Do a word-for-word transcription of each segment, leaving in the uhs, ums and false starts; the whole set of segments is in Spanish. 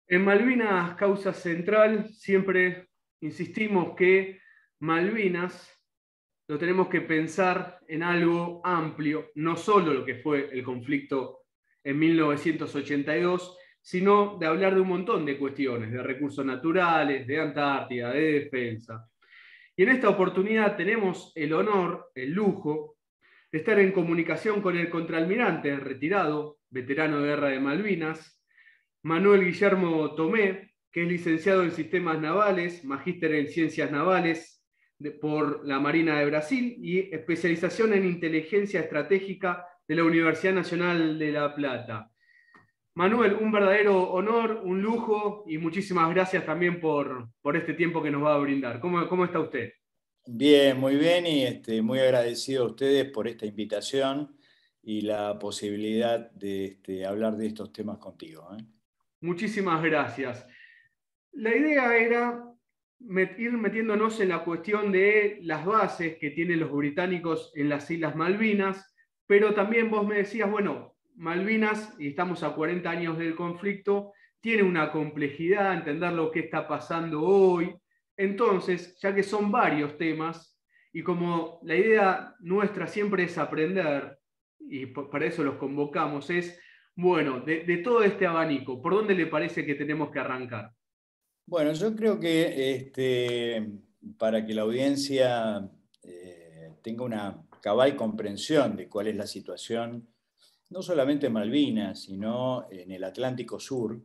En Malvinas Causa Central siempre insistimos que Malvinas lo tenemos que pensar en algo amplio, no solo lo que fue el conflicto en mil novecientos ochenta y dos, sino de hablar de un montón de cuestiones, de recursos naturales, de Antártida, de defensa. Y en esta oportunidad tenemos el honor, el lujo, de estar en comunicación con el contraalmirante retirado, veterano de guerra de Malvinas, Manuel Guillermo Tomé, que es licenciado en Sistemas Navales, magíster en Ciencias Navales de, por la Marina de Brasil y especialización en Inteligencia Estratégica de la Universidad Nacional de La Plata. Manuel, un verdadero honor, un lujo y muchísimas gracias también por, por este tiempo que nos va a brindar. ¿Cómo, cómo está usted? Bien, muy bien y este, muy agradecido a ustedes por esta invitación y la posibilidad de este, hablar de estos temas contigo, ¿eh? Muchísimas gracias. La idea era met ir metiéndonos en la cuestión de las bases que tienen los británicos en las Islas Malvinas, pero también vos me decías, bueno, Malvinas, y estamos a cuarenta años del conflicto, tiene una complejidad, entender lo que está pasando hoy. Entonces, ya que son varios temas, y como la idea nuestra siempre es aprender, y para eso los convocamos, es, bueno, de, de todo este abanico, ¿por dónde le parece que tenemos que arrancar? Bueno, yo creo que este, para que la audiencia eh, tenga una cabal comprensión de cuál es la situación, no solamente en Malvinas, sino en el Atlántico Sur,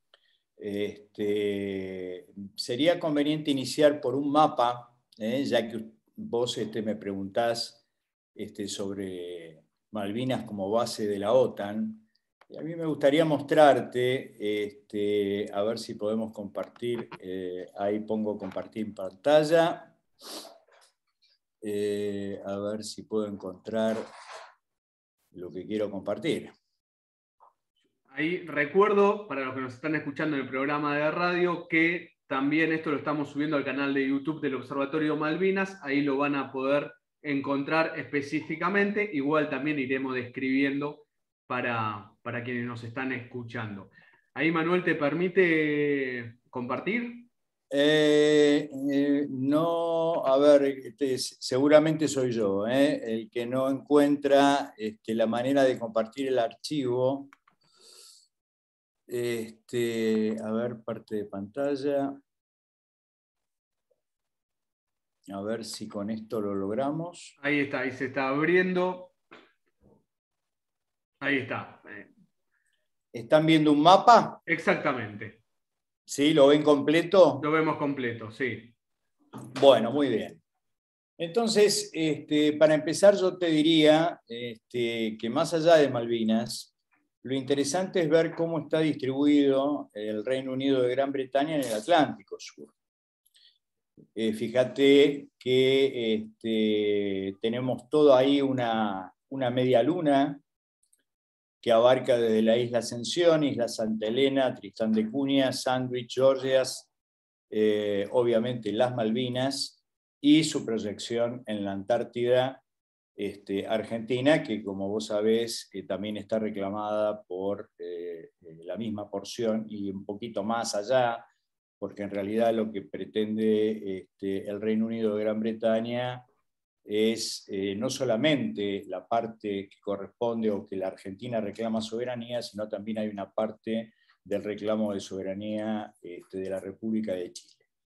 este, sería conveniente iniciar por un mapa, ¿eh? Ya que vos este, me preguntás este, sobre Malvinas como base de la OTAN. Y a mí me gustaría mostrarte, este, a ver si podemos compartir, eh, ahí pongo compartir pantalla, eh, a ver si puedo encontrar lo que quiero compartir. Ahí recuerdo, para los que nos están escuchando en el programa de radio, que también esto lo estamos subiendo al canal de YouTube del Observatorio Malvinas, ahí lo van a poder encontrar específicamente, igual también iremos describiendo para, para quienes nos están escuchando. Ahí Manuel, ¿te permite compartir? Eh, eh, no, a ver, este, seguramente soy yo, ¿eh? El que no encuentra este, la manera de compartir el archivo. Este, a ver, parte de pantalla. A ver si con esto lo logramos. Ahí está, ahí se está abriendo. Ahí está. ¿Están viendo un mapa? Exactamente. ¿Sí? ¿Lo ven Lo completo? vemos completo, sí. Bueno, muy bien. Entonces, este, para empezar, yo te diría este, que más allá de Malvinas, lo interesante es ver cómo está distribuido el Reino Unido de Gran Bretaña en el Atlántico Sur. Eh, fíjate que este, tenemos todo ahí una, una media luna que abarca desde la isla Ascensión, isla Santa Elena, Tristán de Cunha, Sandwich, Georgias, eh, obviamente las Malvinas, y su proyección en la Antártida este, Argentina, que como vos sabés eh, también está reclamada por eh, la misma porción y un poquito más allá, porque en realidad lo que pretende este, el Reino Unido de Gran Bretaña es eh, no solamente la parte que corresponde o que la Argentina reclama soberanía, sino también hay una parte del reclamo de soberanía este, de la República de Chile.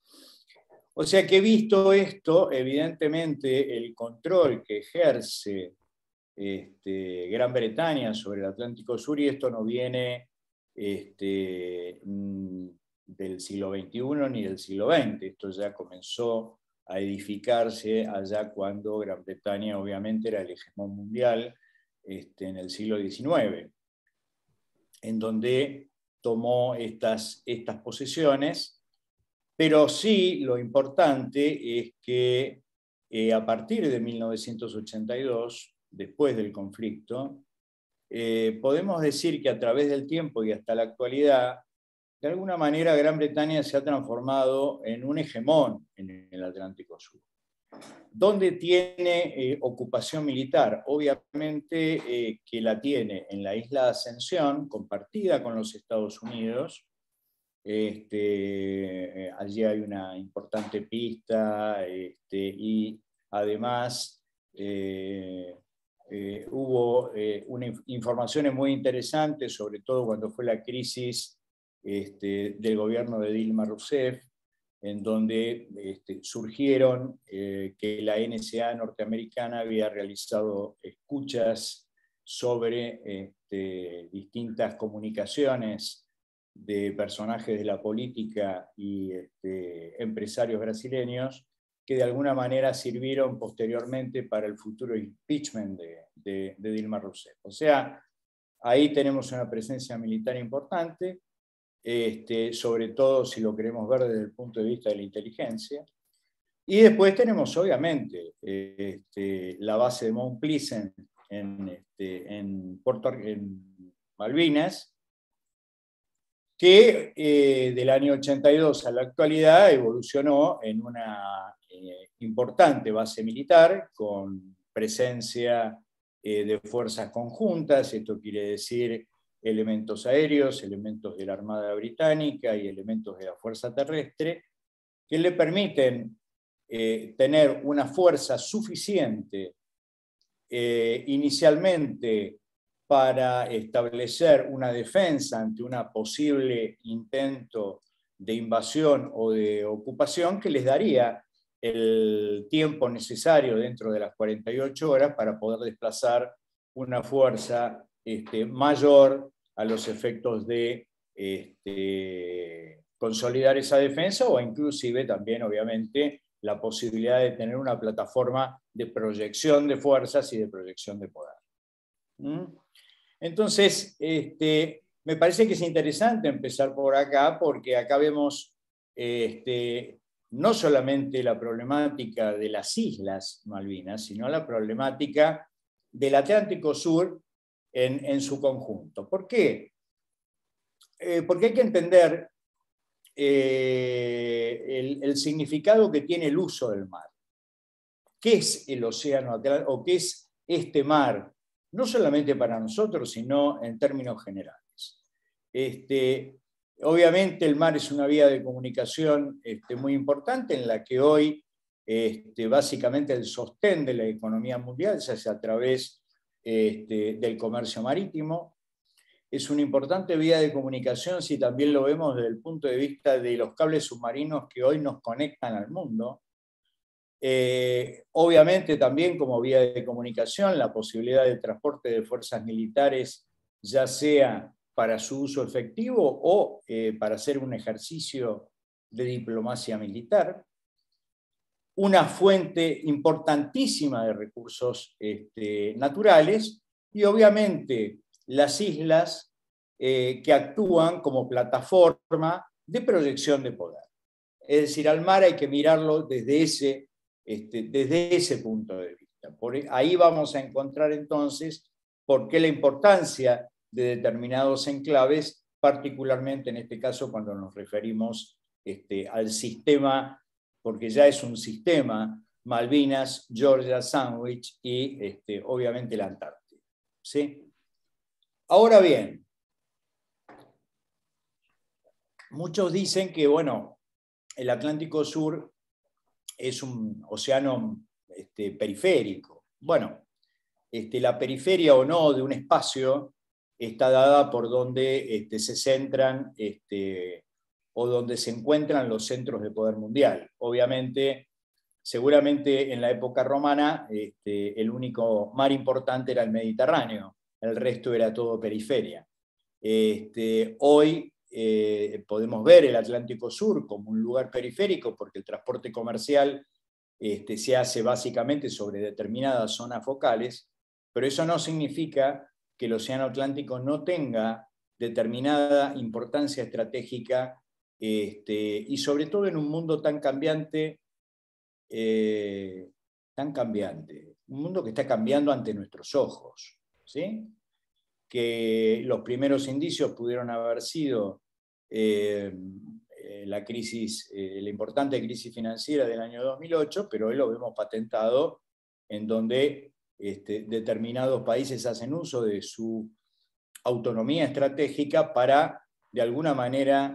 O sea que visto esto, evidentemente el control que ejerce este, Gran Bretaña sobre el Atlántico Sur, y esto no viene este, del siglo veintiuno ni del siglo veinte, esto ya comenzó a edificarse allá cuando Gran Bretaña obviamente era el hegemón mundial este, en el siglo diecinueve, en donde tomó estas, estas posesiones. Pero sí, lo importante es que eh, a partir de mil novecientos ochenta y dos, después del conflicto, eh, podemos decir que a través del tiempo y hasta la actualidad, de alguna manera Gran Bretaña se ha transformado en un hegemón en el Atlántico Sur. ¿Dónde tiene eh, ocupación militar? Obviamente eh, que la tiene en la isla de Ascensión, compartida con los Estados Unidos, Este, allí hay una importante pista este, y además eh, eh, hubo eh, una, informaciones muy interesantes, sobre todo cuando fue la crisis este, del gobierno de Dilma Rousseff, en donde este, surgieron eh, que la N S A norteamericana había realizado escuchas sobre este, distintas comunicaciones de personajes de la política y este, empresarios brasileños que de alguna manera sirvieron posteriormente para el futuro impeachment de, de, de Dilma Rousseff. O sea, ahí tenemos una presencia militar importante, este, sobre todo si lo queremos ver desde el punto de vista de la inteligencia. Y después tenemos, obviamente, este, la base de Mount Pleasant en, este, en, Puerto, en Malvinas, que eh, del año ochenta y dos a la actualidad evolucionó en una eh, importante base militar con presencia eh, de fuerzas conjuntas. Esto quiere decir elementos aéreos, elementos de la Armada Británica y elementos de la Fuerza Terrestre, que le permiten eh, tener una fuerza suficiente eh, inicialmente para establecer una defensa ante un posible intento de invasión o de ocupación que les daría el tiempo necesario dentro de las cuarenta y ocho horas para poder desplazar una fuerza este, mayor a los efectos de este, consolidar esa defensa o inclusive también, obviamente, la posibilidad de tener una plataforma de proyección de fuerzas y de proyección de poder. ¿Mm? Entonces, este, me parece que es interesante empezar por acá, porque acá vemos este, no solamente la problemática de las Islas Malvinas, sino la problemática del Atlántico Sur en, en su conjunto. ¿Por qué? Eh, porque hay que entender eh, el, el significado que tiene el uso del mar. ¿Qué es el océano Atlántico o qué es este mar? No solamente para nosotros, sino en términos generales. Este, obviamente el mar es una vía de comunicación este, muy importante en la que hoy este, básicamente el sostén de la economía mundial se hace a través este, del comercio marítimo. Es una importante vía de comunicación si también lo vemos desde el punto de vista de los cables submarinos que hoy nos conectan al mundo. Eh, obviamente también como vía de comunicación la posibilidad de transporte de fuerzas militares, ya sea para su uso efectivo o eh, para hacer un ejercicio de diplomacia militar. Una fuente importantísima de recursos este, naturales y obviamente las islas eh, que actúan como plataforma de proyección de poder. Es decir, al mar hay que mirarlo desde ese Este, desde ese punto de vista. Por ahí vamos a encontrar entonces por qué la importancia de determinados enclaves, particularmente en este caso cuando nos referimos este, al sistema, porque ya es un sistema, Malvinas, Georgia, Sandwich y este, obviamente la Antártida. ¿Sí? Ahora bien, muchos dicen que, bueno, el Atlántico Sur es un océano este, periférico. Bueno, este, la periferia o no de un espacio está dada por donde este, se centran este, o donde se encuentran los centros de poder mundial. Obviamente, seguramente en la época romana este, el único mar importante era el Mediterráneo, el resto era todo periferia. Este, hoy Eh, podemos ver el Atlántico Sur como un lugar periférico porque el transporte comercial este, se hace básicamente sobre determinadas zonas focales, pero eso no significa que el Océano Atlántico no tenga determinada importancia estratégica este, y sobre todo en un mundo tan cambiante, eh, tan cambiante, un mundo que está cambiando ante nuestros ojos, ¿sí? Que los primeros indicios pudieron haber sido eh, la crisis, eh, la importante crisis financiera del año dos mil ocho, pero hoy lo vemos patentado en donde este, determinados países hacen uso de su autonomía estratégica para, de alguna manera,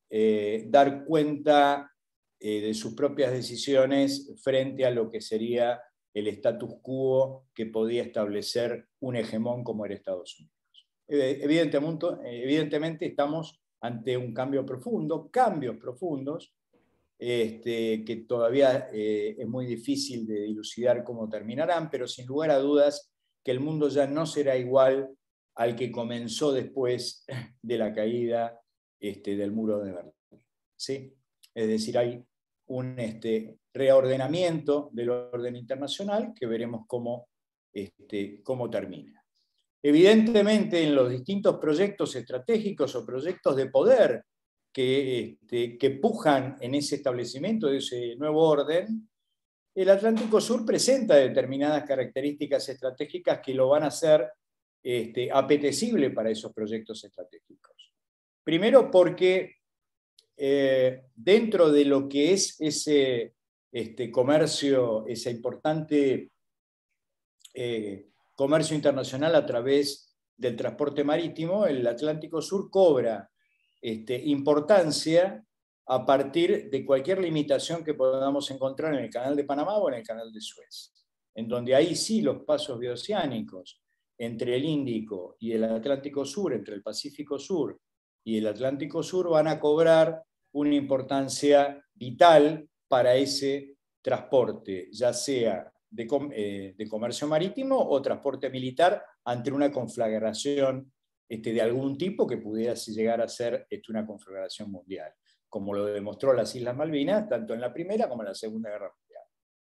eh, dar cuenta eh, de sus propias decisiones frente a lo que sería el status quo que podía establecer un hegemón como era Estados Unidos. Evidentemente, evidentemente estamos ante un cambio profundo, cambios profundos, este, que todavía eh, es muy difícil de dilucidar cómo terminarán, pero sin lugar a dudas que el mundo ya no será igual al que comenzó después de la caída este, del muro de Berlín. ¿Sí? Es decir, hay un este, reordenamiento del orden internacional que veremos cómo, este, cómo termina. Evidentemente, en los distintos proyectos estratégicos o proyectos de poder que, este, que pujan en ese establecimiento de ese nuevo orden, el Atlántico Sur presenta determinadas características estratégicas que lo van a hacer este, apetecible para esos proyectos estratégicos. Primero porque eh, dentro de lo que es ese este, comercio, ese importante eh, comercio internacional a través del transporte marítimo, el Atlántico Sur cobra este, importancia a partir de cualquier limitación que podamos encontrar en el Canal de Panamá o en el Canal de Suez, en donde ahí sí los pasos bioceánicos entre el Índico y el Atlántico Sur, entre el Pacífico Sur y el Atlántico Sur, van a cobrar una importancia vital para ese transporte, ya sea de, eh, de comercio marítimo o transporte militar ante una conflagración este, de algún tipo que pudiera llegar a ser este, una conflagración mundial, como lo demostró las Islas Malvinas, tanto en la Primera como en la Segunda Guerra Mundial.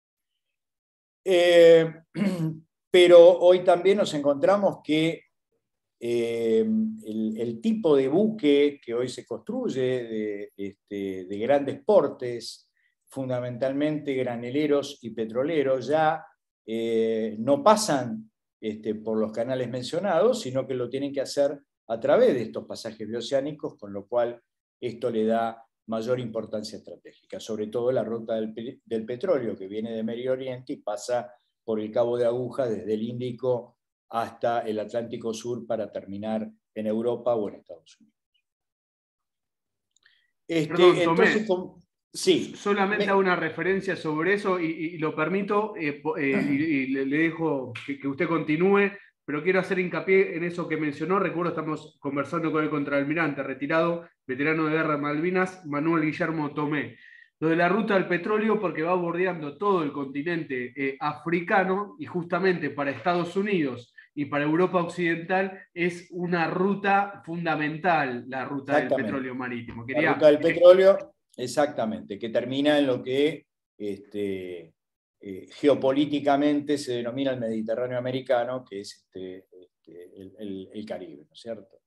Eh, pero hoy también nos encontramos que eh, el, el tipo de buque que hoy se construye de, este, de grandes portes, fundamentalmente graneleros y petroleros, ya eh, no pasan este, por los canales mencionados, sino que lo tienen que hacer a través de estos pasajes bioceánicos, con lo cual esto le da mayor importancia estratégica, sobre todo la ruta del, del petróleo que viene de Medio Oriente y pasa por el Cabo de Aguja desde el Índico hasta el Atlántico Sur para terminar en Europa o en Estados Unidos. Este, Perdón, entonces, Tomé, sí, solamente me... hago una referencia sobre eso y, y lo permito eh, eh, y, y le, le dejo que, que usted continúe, pero quiero hacer hincapié en eso que mencionó. Recuerdo, estamos conversando con el contraalmirante retirado, veterano de guerra de Malvinas, Manuel Guillermo Tomé. Lo de la ruta del petróleo, porque va bordeando todo el continente eh, africano y justamente para Estados Unidos y para Europa Occidental es una ruta fundamental, la ruta del petróleo marítimo. Quería, la ruta del petróleo, exactamente, que termina en lo que este, eh, geopolíticamente se denomina el Mediterráneo americano, que es este, este, el, el, el Caribe, ¿no es cierto?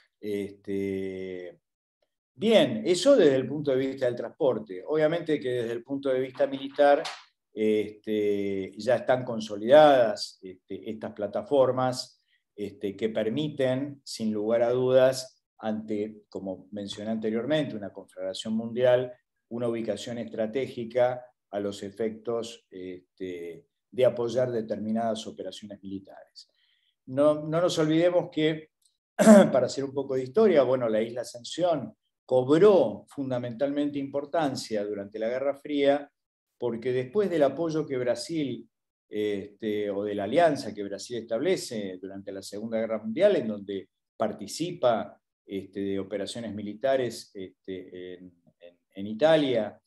Este, bien, eso desde el punto de vista del transporte. Obviamente que desde el punto de vista militar este, ya están consolidadas este, estas plataformas este, que permiten, sin lugar a dudas, ante, como mencioné anteriormente, una conflagración mundial, una ubicación estratégica a los efectos este, de apoyar determinadas operaciones militares. No, no nos olvidemos que, para hacer un poco de historia, bueno, la isla Ascensión cobró fundamentalmente importancia durante la Guerra Fría, porque después del apoyo que Brasil, este, o de la alianza que Brasil establece durante la Segunda Guerra Mundial, en donde participa este, de operaciones militares este, en, en, en Italia,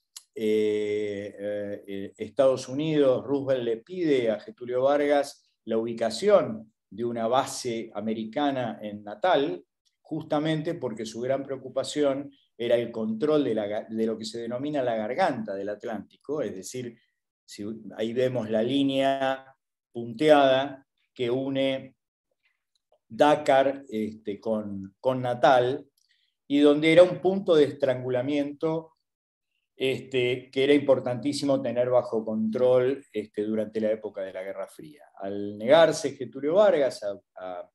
eh, eh, Estados Unidos, Roosevelt le pide a Getúlio Vargas la ubicación de una base americana en Natal, justamente porque su gran preocupación era el control de, la, de lo que se denomina la garganta del Atlántico, es decir, si, ahí vemos la línea punteada que une Dakar este, con, con Natal, y donde era un punto de estrangulamiento este, que era importantísimo tener bajo control este, durante la época de la Guerra Fría. Al negarse Getúlio Vargas a, a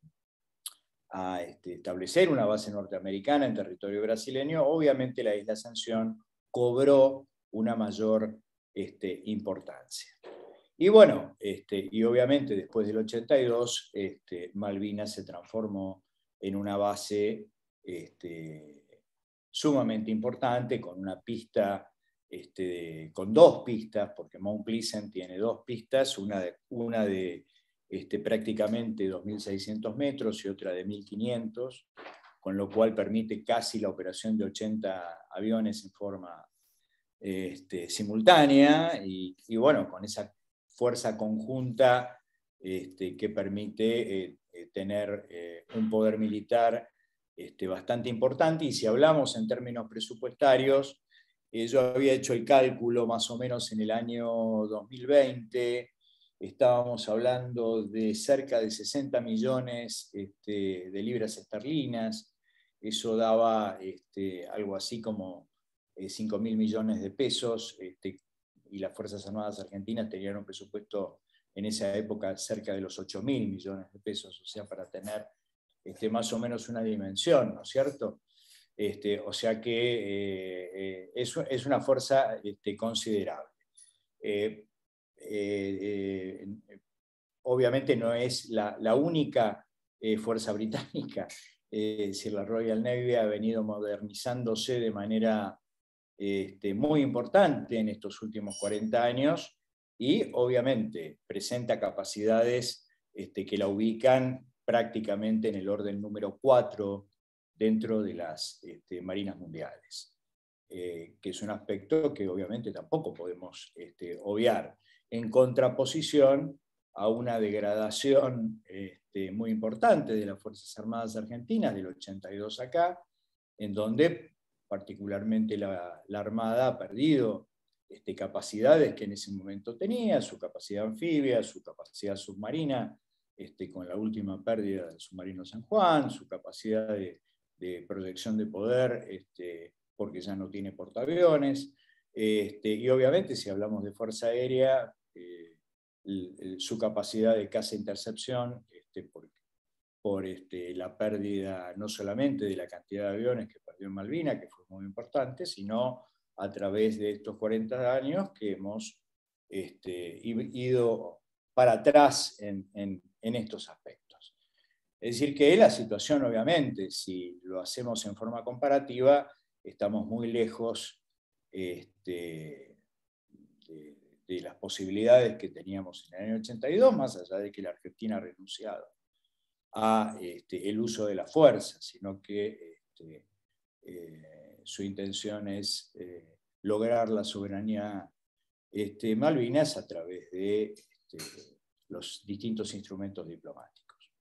a este, establecer una base norteamericana en territorio brasileño, obviamente la isla Ascensión cobró una mayor este, importancia. Y bueno, este, y obviamente después del ochenta y dos, este, Malvinas se transformó en una base este, sumamente importante, con una pista, este, con dos pistas, porque Mount Pleasant tiene dos pistas, una de, una de este, prácticamente dos mil seiscientos metros y otra de mil quinientos, con lo cual permite casi la operación de ochenta aviones en forma este, simultánea, y, y bueno, con esa fuerza conjunta este, que permite eh, eh, tener eh, un poder militar este, bastante importante. Y si hablamos en términos presupuestarios, eh, yo había hecho el cálculo más o menos en el año dos mil veinte, estábamos hablando de cerca de sesenta millones este, de libras esterlinas. Eso daba este, algo así como eh, cinco mil millones de pesos, este, y las Fuerzas Armadas Argentinas tenían un presupuesto en esa época cerca de los ocho mil millones de pesos, o sea, para tener este, más o menos una dimensión, ¿no es cierto? Este, o sea que eh, eh, es, es una fuerza este, considerable. Eh, eh, eh, obviamente no es la, la única eh, fuerza británica, eh, es decir, la Royal Navy ha venido modernizándose de manera este, muy importante en estos últimos cuarenta años, y obviamente presenta capacidades este, que la ubican prácticamente en el orden número cuatro dentro de las este, marinas mundiales, eh, que es un aspecto que obviamente tampoco podemos este, obviar, en contraposición a una degradación este, muy importante de las Fuerzas Armadas Argentinas del ochenta y dos acá, en donde particularmente la, la Armada ha perdido este, capacidades que en ese momento tenía, su capacidad anfibia, su capacidad submarina, este, con la última pérdida del submarino San Juan, su capacidad de, de proyección de poder, este, porque ya no tiene portaaviones, este, y obviamente si hablamos de Fuerza Aérea, eh, el, el, su capacidad de caza-intercepción, este, por, por este, la pérdida no solamente de la cantidad de aviones que perdió en Malvinas, que fue muy importante, sino a través de estos cuarenta años que hemos este, ido para atrás en, en, en estos aspectos. Es decir, que la situación, obviamente, si lo hacemos en forma comparativa, estamos muy lejos este, de, de las posibilidades que teníamos en el año ochenta y dos, más allá de que la Argentina ha renunciado a este, el uso de la fuerza, sino que este, eh, su intención es eh, lograr la soberanía este, Malvinas a través de este, los distintos instrumentos diplomáticos.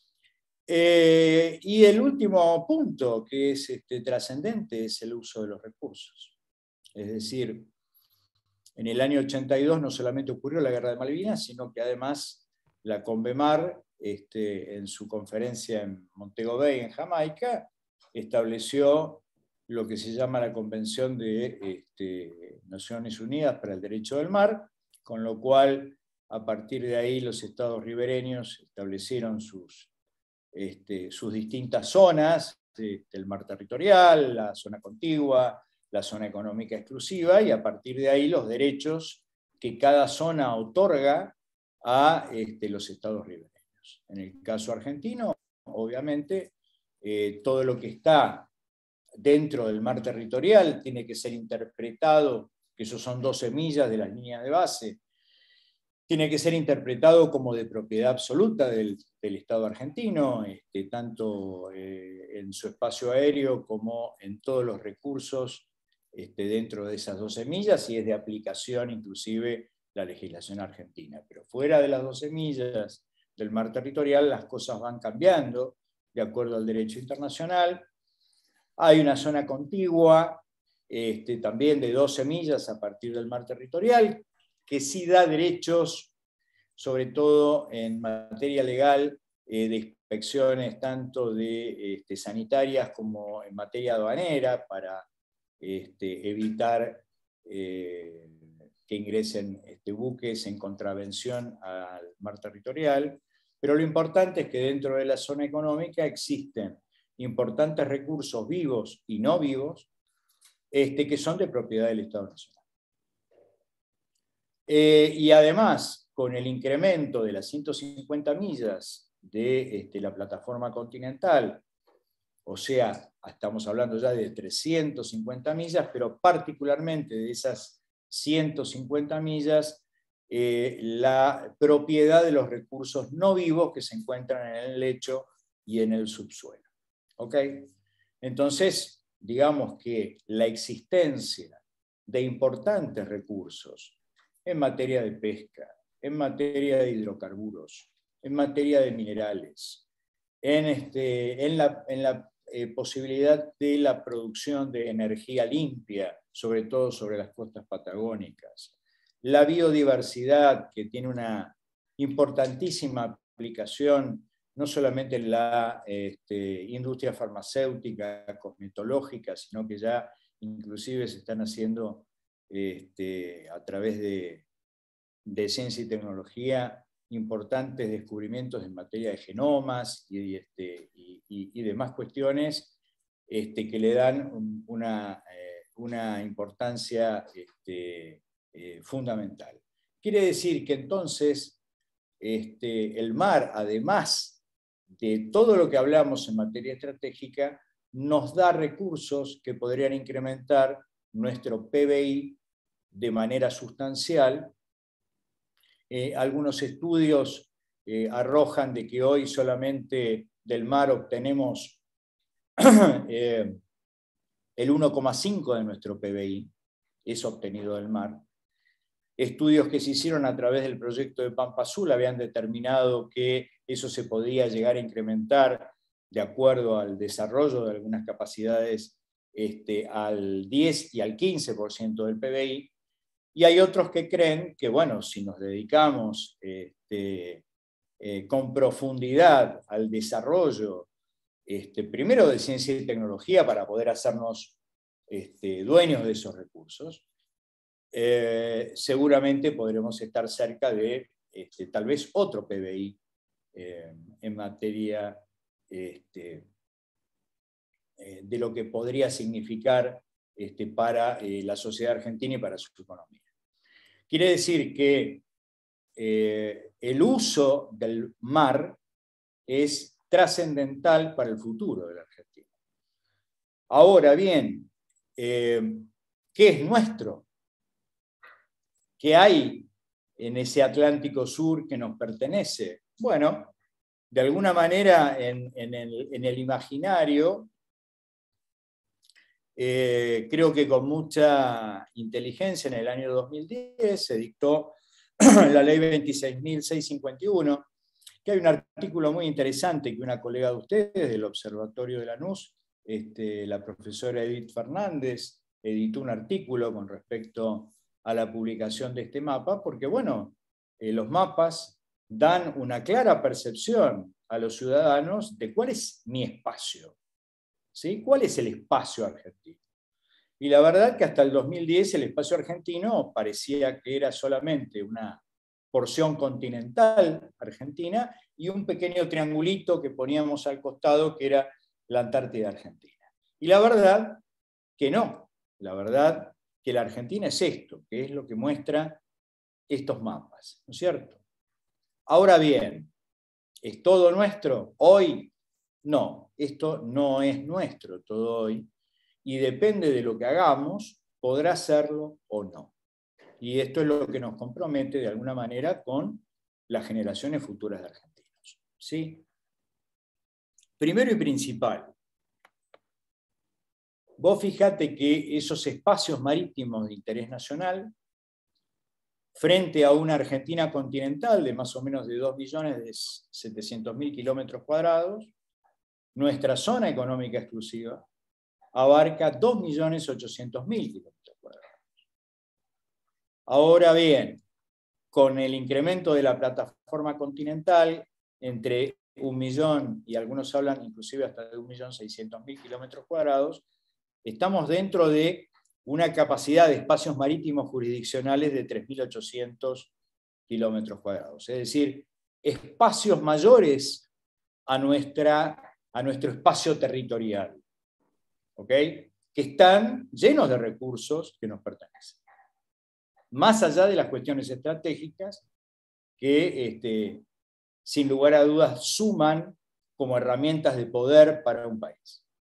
Eh, y el último punto que es este, trascendente es el uso de los recursos. Es decir, en el año ochenta y dos no solamente ocurrió la Guerra de Malvinas, sino que además la Convemar, este, en su conferencia en Montego Bay, en Jamaica, estableció lo que se llama la Convención de este, Naciones Unidas para el Derecho del Mar, con lo cual, a partir de ahí, los estados ribereños establecieron sus, este, sus distintas zonas, este, el mar territorial, la zona contigua, la zona económica exclusiva, y a partir de ahí los derechos que cada zona otorga a este, los estados ribereños. En el caso argentino, obviamente, eh, todo lo que está dentro del mar territorial tiene que ser interpretado, que esos son doce millas de las líneas de base, tiene que ser interpretado como de propiedad absoluta del, del Estado argentino, este, tanto eh, en su espacio aéreo como en todos los recursos este, dentro de esas doce millas, y es de aplicación inclusive la legislación argentina. Pero fuera de las doce millas del mar territorial, las cosas van cambiando de acuerdo al derecho internacional. Hay una zona contigua, este, también de doce millas a partir del mar territorial, que sí da derechos, sobre todo en materia legal, eh, de inspecciones tanto de, este, sanitarias como en materia aduanera, para este, evitar eh, que ingresen este, buques en contravención al mar territorial. Pero lo importante es que dentro de la zona económica existen importantes recursos vivos y no vivos este, que son de propiedad del Estado Nacional. Eh, y además, con el incremento de las ciento cincuenta millas de este, la plataforma continental, o sea, estamos hablando ya de trescientas cincuenta millas, pero particularmente de esas ciento cincuenta millas, eh, la propiedad de los recursos no vivos que se encuentran en el lecho y en el subsuelo. ¿Ok? Entonces, digamos que la existencia de importantes recursos en materia de pesca, en materia de hidrocarburos, en materia de minerales, en, este, en la, en la eh, posibilidad de la producción de energía limpia, sobre todo sobre las costas patagónicas, la biodiversidad, que tiene una importantísima aplicación no solamente en la este, industria farmacéutica, cosmetológica, sino que ya inclusive se están haciendo este, a través de, de ciencia y tecnología importantes descubrimientos en materia de genomas y, este, y, y, y demás cuestiones este, que le dan una, eh, una importancia este, eh, fundamental. Quiere decir que entonces este, el mar, además de todo lo que hablamos en materia estratégica, nos da recursos que podrían incrementar nuestro P B I de manera sustancial. Eh, algunos estudios eh, arrojan de que hoy solamente del mar obtenemos eh, el uno coma cinco de nuestro P B I, es obtenido del mar. Estudios que se hicieron a través del proyecto de Pampa Azul habían determinado que eso se podía llegar a incrementar de acuerdo al desarrollo de algunas capacidades este, al diez y al quince por ciento del P B I. Y hay otros que creen que, bueno, si nos dedicamos este, eh, con profundidad al desarrollo, este, primero de ciencia y tecnología para poder hacernos este, dueños de esos recursos, eh, seguramente podremos estar cerca de este, tal vez otro P B I eh, en materia este, eh, de lo que podría significar este, para eh, la sociedad argentina y para su economía. Quiere decir que eh, el uso del mar es trascendental para el futuro de la Argentina. Ahora bien, eh, ¿qué es nuestro? ¿Qué hay en ese Atlántico Sur que nos pertenece? Bueno, de alguna manera en, en, el, en el imaginario, eh, creo que con mucha inteligencia en el año dos mil diez se dictó la ley veintiséis mil seiscientos cincuenta y uno, que hay un artículo muy interesante que una colega de ustedes del Observatorio de Lanús, este, la profesora Edith Fernández, editó un artículo con respecto a la publicación de este mapa, porque bueno, eh, los mapas dan una clara percepción a los ciudadanos de cuál es mi espacio, ¿sí? ¿Cuál es el espacio argentino? Y la verdad que hasta el dos mil diez el espacio argentino parecía que era solamente una porción continental argentina y un pequeño triangulito que poníamos al costado que era la Antártida Argentina. Y la verdad que no, la verdad que la Argentina es esto, que es lo que muestra estos mapas, ¿no es cierto? Ahora bien, ¿es todo nuestro hoy? No, esto no es nuestro todo hoy y depende de lo que hagamos, podrá serlo o no. Y esto es lo que nos compromete de alguna manera con las generaciones futuras de argentinos, ¿sí? Primero y principal, vos fijate que esos espacios marítimos de interés nacional, frente a una Argentina continental de más o menos de dos millones setecientos mil kilómetros cuadrados, nuestra zona económica exclusiva abarca dos millones ochocientos mil kilómetros cuadrados. Ahora bien, con el incremento de la plataforma continental, entre un millón, y algunos hablan inclusive hasta de un millón seiscientos mil kilómetros cuadrados, estamos dentro de una capacidad de espacios marítimos jurisdiccionales de tres mil ochocientos kilómetros cuadrados. Es decir, espacios mayores a, nuestra, a nuestro espacio territorial, ¿ok? Que están llenos de recursos que nos pertenecen. Más allá de las cuestiones estratégicas que, este, sin lugar a dudas, suman como herramientas de poder para un país.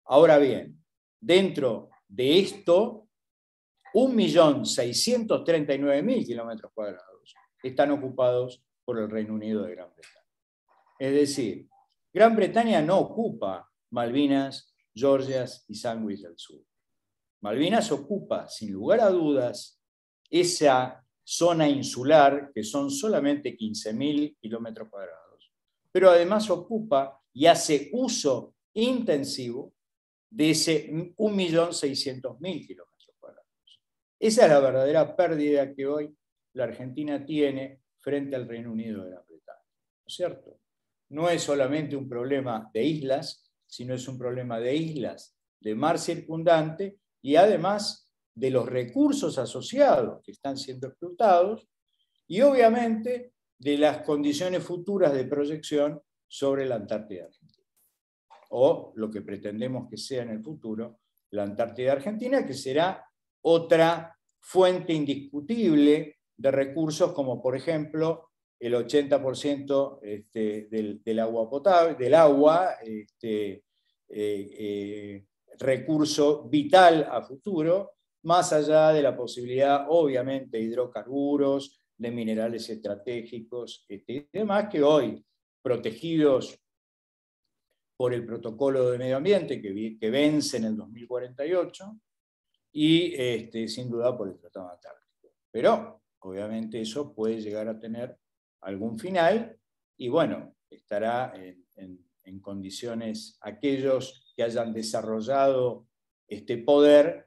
Ahora bien, dentro de esto, un millón seiscientos treinta y nueve mil kilómetros cuadrados están ocupados por el Reino Unido de Gran Bretaña. Es decir, Gran Bretaña no ocupa Malvinas, Georgias y Sandwich del Sur. Malvinas ocupa, sin lugar a dudas, esa zona insular, que son solamente quince mil kilómetros cuadrados, pero además ocupa y hace uso intensivo de ese un millón seiscientos mil kilómetros cuadrados. Esa es la verdadera pérdida que hoy la Argentina tiene frente al Reino Unido de Gran Bretaña, ¿no es cierto? No es solamente un problema de islas, sino es un problema de islas, de mar circundante y además de los recursos asociados que están siendo explotados y obviamente de las condiciones futuras de proyección sobre la Antártida Argentina. O lo que pretendemos que sea en el futuro la Antártida Argentina, que será otra fuente indiscutible de recursos como por ejemplo el ochenta por ciento este, del, del agua potable, del agua, este, eh, eh, recurso vital a futuro, más allá de la posibilidad, obviamente, de hidrocarburos, de minerales estratégicos este, y demás, que hoy, protegidos por el protocolo de medio ambiente que, que vence en el dos mil cuarenta y ocho, y este, sin duda por el Tratado Antártico. Pero, obviamente, eso puede llegar a tener algún final, y bueno, estará en, en, en condiciones aquellos que hayan desarrollado este poder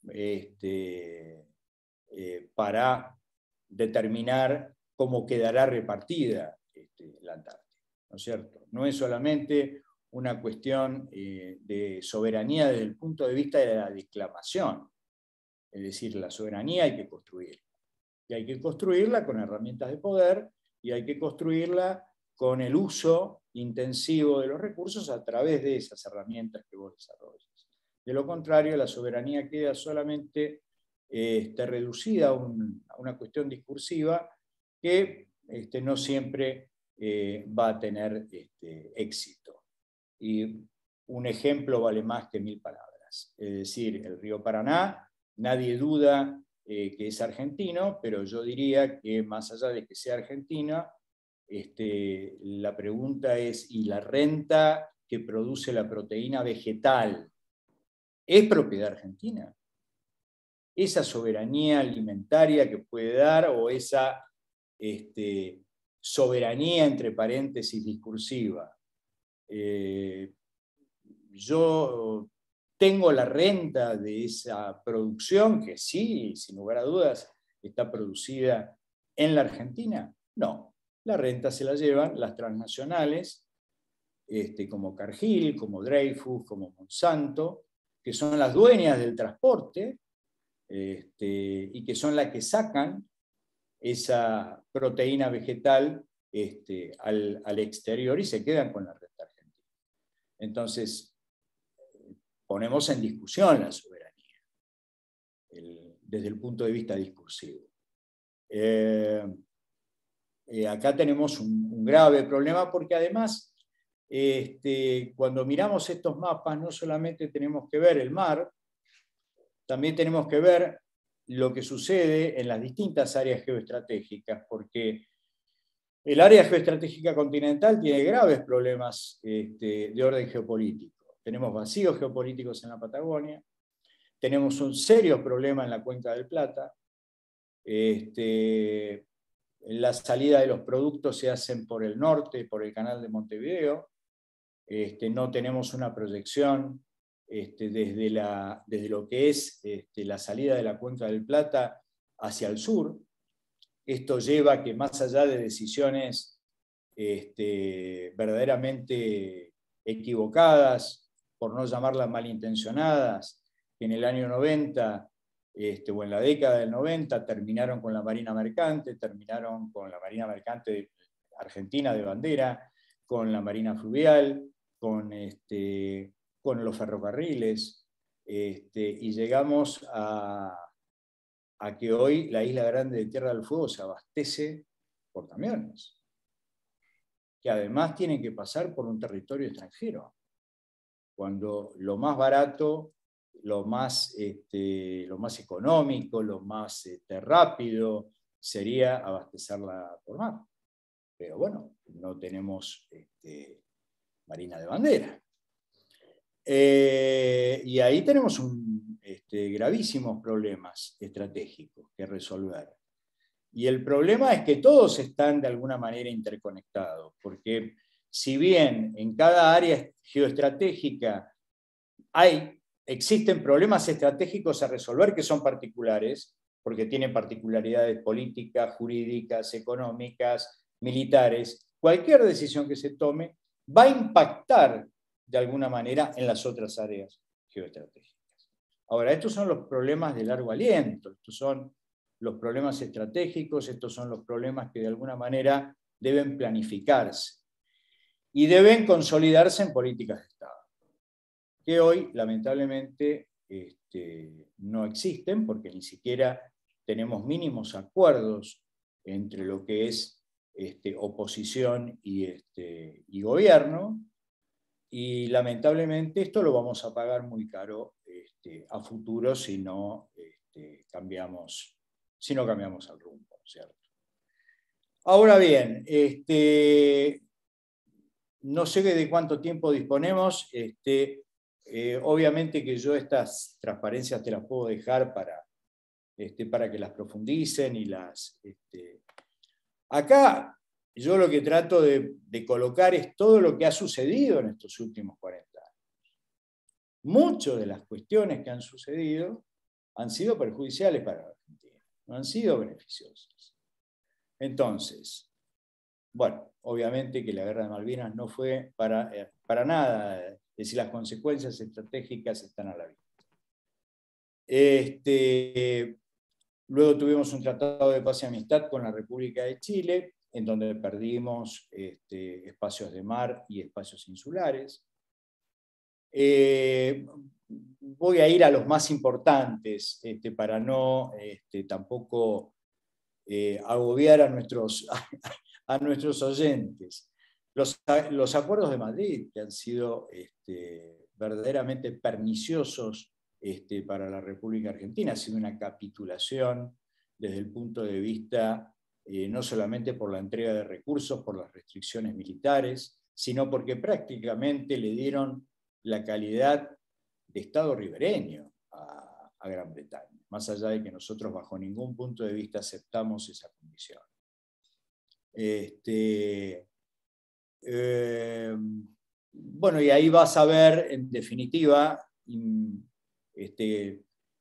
este, eh, para determinar cómo quedará repartida este, la Antártida, ¿no es cierto? No es solamente una cuestión eh, de soberanía desde el punto de vista de la declamación, es decir, la soberanía hay que construirla, y hay que construirla con herramientas de poder, y hay que construirla con el uso intensivo de los recursos a través de esas herramientas que vos desarrollas. De lo contrario, la soberanía queda solamente eh, este, reducida a, un, a una cuestión discursiva que este, no siempre eh, va a tener este, éxito. Y un ejemplo vale más que mil palabras. Es decir, el río Paraná, nadie duda eh, que es argentino, pero yo diría que más allá de que sea argentino, este, la pregunta es, ¿y la renta que produce la proteína vegetal es propiedad argentina? Esa soberanía alimentaria que puede dar, o esa este, soberanía, entre paréntesis, discursiva. Eh, yo tengo la renta de esa producción, que sí, sin lugar a dudas, está producida en la Argentina. No, la renta se la llevan las transnacionales, este, como Cargill, como Dreyfus, como Monsanto, que son las dueñas del transporte, este, y que son las que sacan esa proteína vegetal este, al, al exterior y se quedan con la renta argentina. Entonces, ponemos en discusión la soberanía el, desde el punto de vista discursivo. Eh, eh, acá tenemos un, un grave problema porque además, este, cuando miramos estos mapas, no solamente tenemos que ver el mar, también tenemos que ver lo que sucede en las distintas áreas geoestratégicas, porque el área geoestratégica continental tiene graves problemas este, de orden geopolítico. Tenemos vacíos geopolíticos en la Patagonia, tenemos un serio problema en la Cuenca del Plata, este, la salida de los productos se hacen por el norte, por el canal de Montevideo, este, no tenemos una proyección este, desde, la, desde lo que es este, la salida de la Cuenca del Plata hacia el sur. Esto lleva a que más allá de decisiones este, verdaderamente equivocadas, por no llamarlas malintencionadas, que en el año noventa este, o en la década del noventa terminaron con la Marina Mercante, terminaron con la Marina Mercante Argentina de bandera, con la Marina Fluvial, con, este, con los ferrocarriles, este, y llegamos a, a que hoy la Isla Grande de Tierra del Fuego se abastece por camiones, que además tienen que pasar por un territorio extranjero. cuando lo más barato, lo más, este, lo más económico, lo más este, rápido sería abastecerla por mar. Pero bueno, no tenemos este, marina de bandera. Eh, y ahí tenemos un, este, gravísimos problemas estratégicos que resolver. Y el problema es que todos están de alguna manera interconectados, porque si bien en cada área geoestratégica hay, existen problemas estratégicos a resolver que son particulares, porque tienen particularidades políticas, jurídicas, económicas, militares, cualquier decisión que se tome va a impactar de alguna manera en las otras áreas geoestratégicas. Ahora, estos son los problemas de largo aliento, estos son los problemas estratégicos, estos son los problemas que de alguna manera deben planificarse y deben consolidarse en políticas de Estado, que hoy lamentablemente este, no existen porque ni siquiera tenemos mínimos acuerdos entre lo que es este, oposición y, este, y gobierno, y lamentablemente esto lo vamos a pagar muy caro este, a futuro si no, este, cambiamos, si no cambiamos el rumbo, ¿cierto? Ahora bien, este, no sé de cuánto tiempo disponemos, este, eh, obviamente que yo estas transparencias te las puedo dejar para, este, para que las profundicen y las... Este... Acá yo lo que trato de, de colocar es todo lo que ha sucedido en estos últimos cuarenta años. Muchas de las cuestiones que han sucedido han sido perjudiciales para la Argentina, no han sido beneficiosas. Entonces, bueno, obviamente que la guerra de Malvinas no fue para, eh, para nada, es decir, las consecuencias estratégicas están a la vista. Este, luego tuvimos un tratado de paz y amistad con la República de Chile, en donde perdimos este, espacios de mar y espacios insulares. Eh, voy a ir a los más importantes, este, para no este, tampoco eh, agobiar a nuestros, a, a nuestros oyentes. Los, los acuerdos de Madrid, que han sido este, verdaderamente perniciosos este, para la República Argentina, ha sido una capitulación desde el punto de vista eh, no solamente por la entrega de recursos, por las restricciones militares, sino porque prácticamente le dieron la calidad de Estado ribereño a, a Gran Bretaña, más allá de que nosotros bajo ningún punto de vista aceptamos esa condición. Este, eh, bueno, y ahí vas a ver, en definitiva, este,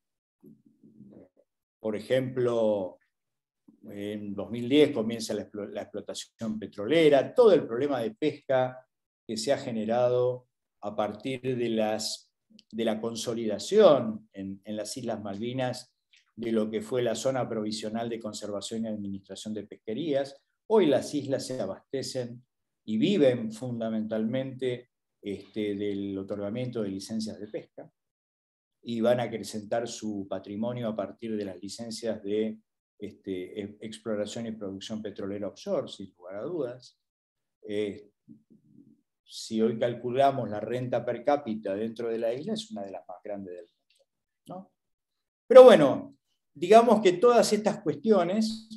por ejemplo, en dos mil diez comienza la, la explotación petrolera, todo el problema de pesca que se ha generado a partir de, las, de la consolidación en, en las Islas Malvinas de lo que fue la zona provisional de conservación y administración de pesquerías. Hoy las islas se abastecen y viven fundamentalmente este, del otorgamiento de licencias de pesca y van a acrecentar su patrimonio a partir de las licencias de este, exploración y producción petrolera offshore, sin lugar a dudas. Eh, si hoy calculamos la renta per cápita dentro de la isla, es una de las más grandes del mundo, ¿no? Pero bueno, digamos que todas estas cuestiones,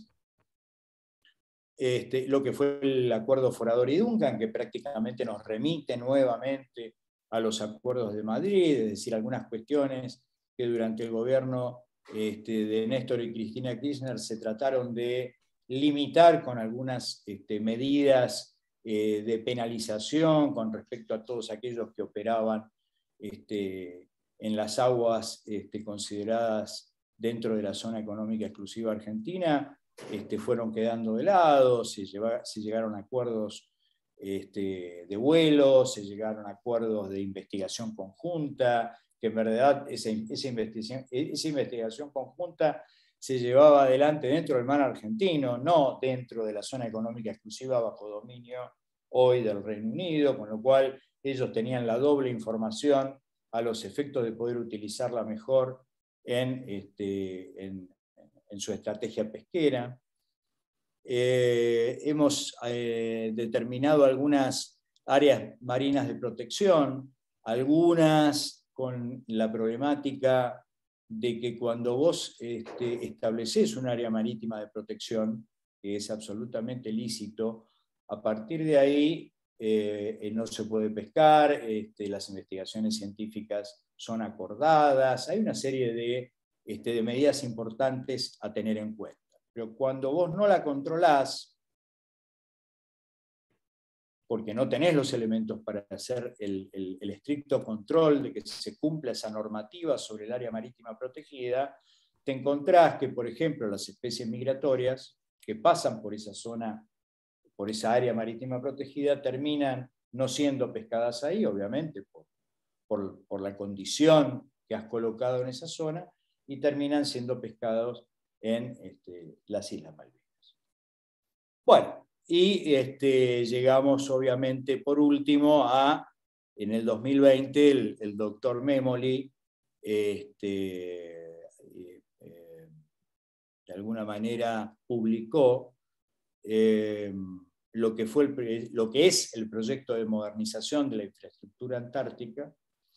este, lo que fue el acuerdo Forador y Duncan, que prácticamente nos remite nuevamente a los acuerdos de Madrid, es decir, algunas cuestiones que durante el gobierno este, de Néstor y Cristina Kirchner se trataron de limitar con algunas este, medidas eh, de penalización con respecto a todos aquellos que operaban este, en las aguas este, consideradas dentro de la zona económica exclusiva argentina, este, fueron quedando de lado, se, lleva, se llegaron a acuerdos este, de vuelo, se llegaron a acuerdos de investigación conjunta, que en verdad esa, esa, investigación, esa investigación conjunta se llevaba adelante dentro del mar argentino, no dentro de la zona económica exclusiva bajo dominio hoy del Reino Unido, con lo cual ellos tenían la doble información a los efectos de poder utilizarla mejor en, este, en, en su estrategia pesquera. Eh, hemos eh, determinado algunas áreas marinas de protección algunas con la problemática de que cuando vos este, estableces un área marítima de protección, que es absolutamente lícito, a partir de ahí eh, no se puede pescar, este, las investigaciones científicas son acordadas, hay una serie de, este, de medidas importantes a tener en cuenta. Pero cuando vos no la controlás, porque no tenés los elementos para hacer el, el, el estricto control de que se cumpla esa normativa sobre el área marítima protegida, te encontrás que, por ejemplo, las especies migratorias que pasan por esa zona, por esa área marítima protegida, terminan no siendo pescadas ahí, obviamente, por, por, por la condición que has colocado en esa zona, y terminan siendo pescados en este, las Islas Malvinas. Bueno, y este, llegamos obviamente por último a, en el dos mil veinte, el, el doctor Memoli, este, eh, eh, de alguna manera publicó eh, lo, que fue el, lo que es el proyecto de modernización de la infraestructura antártica,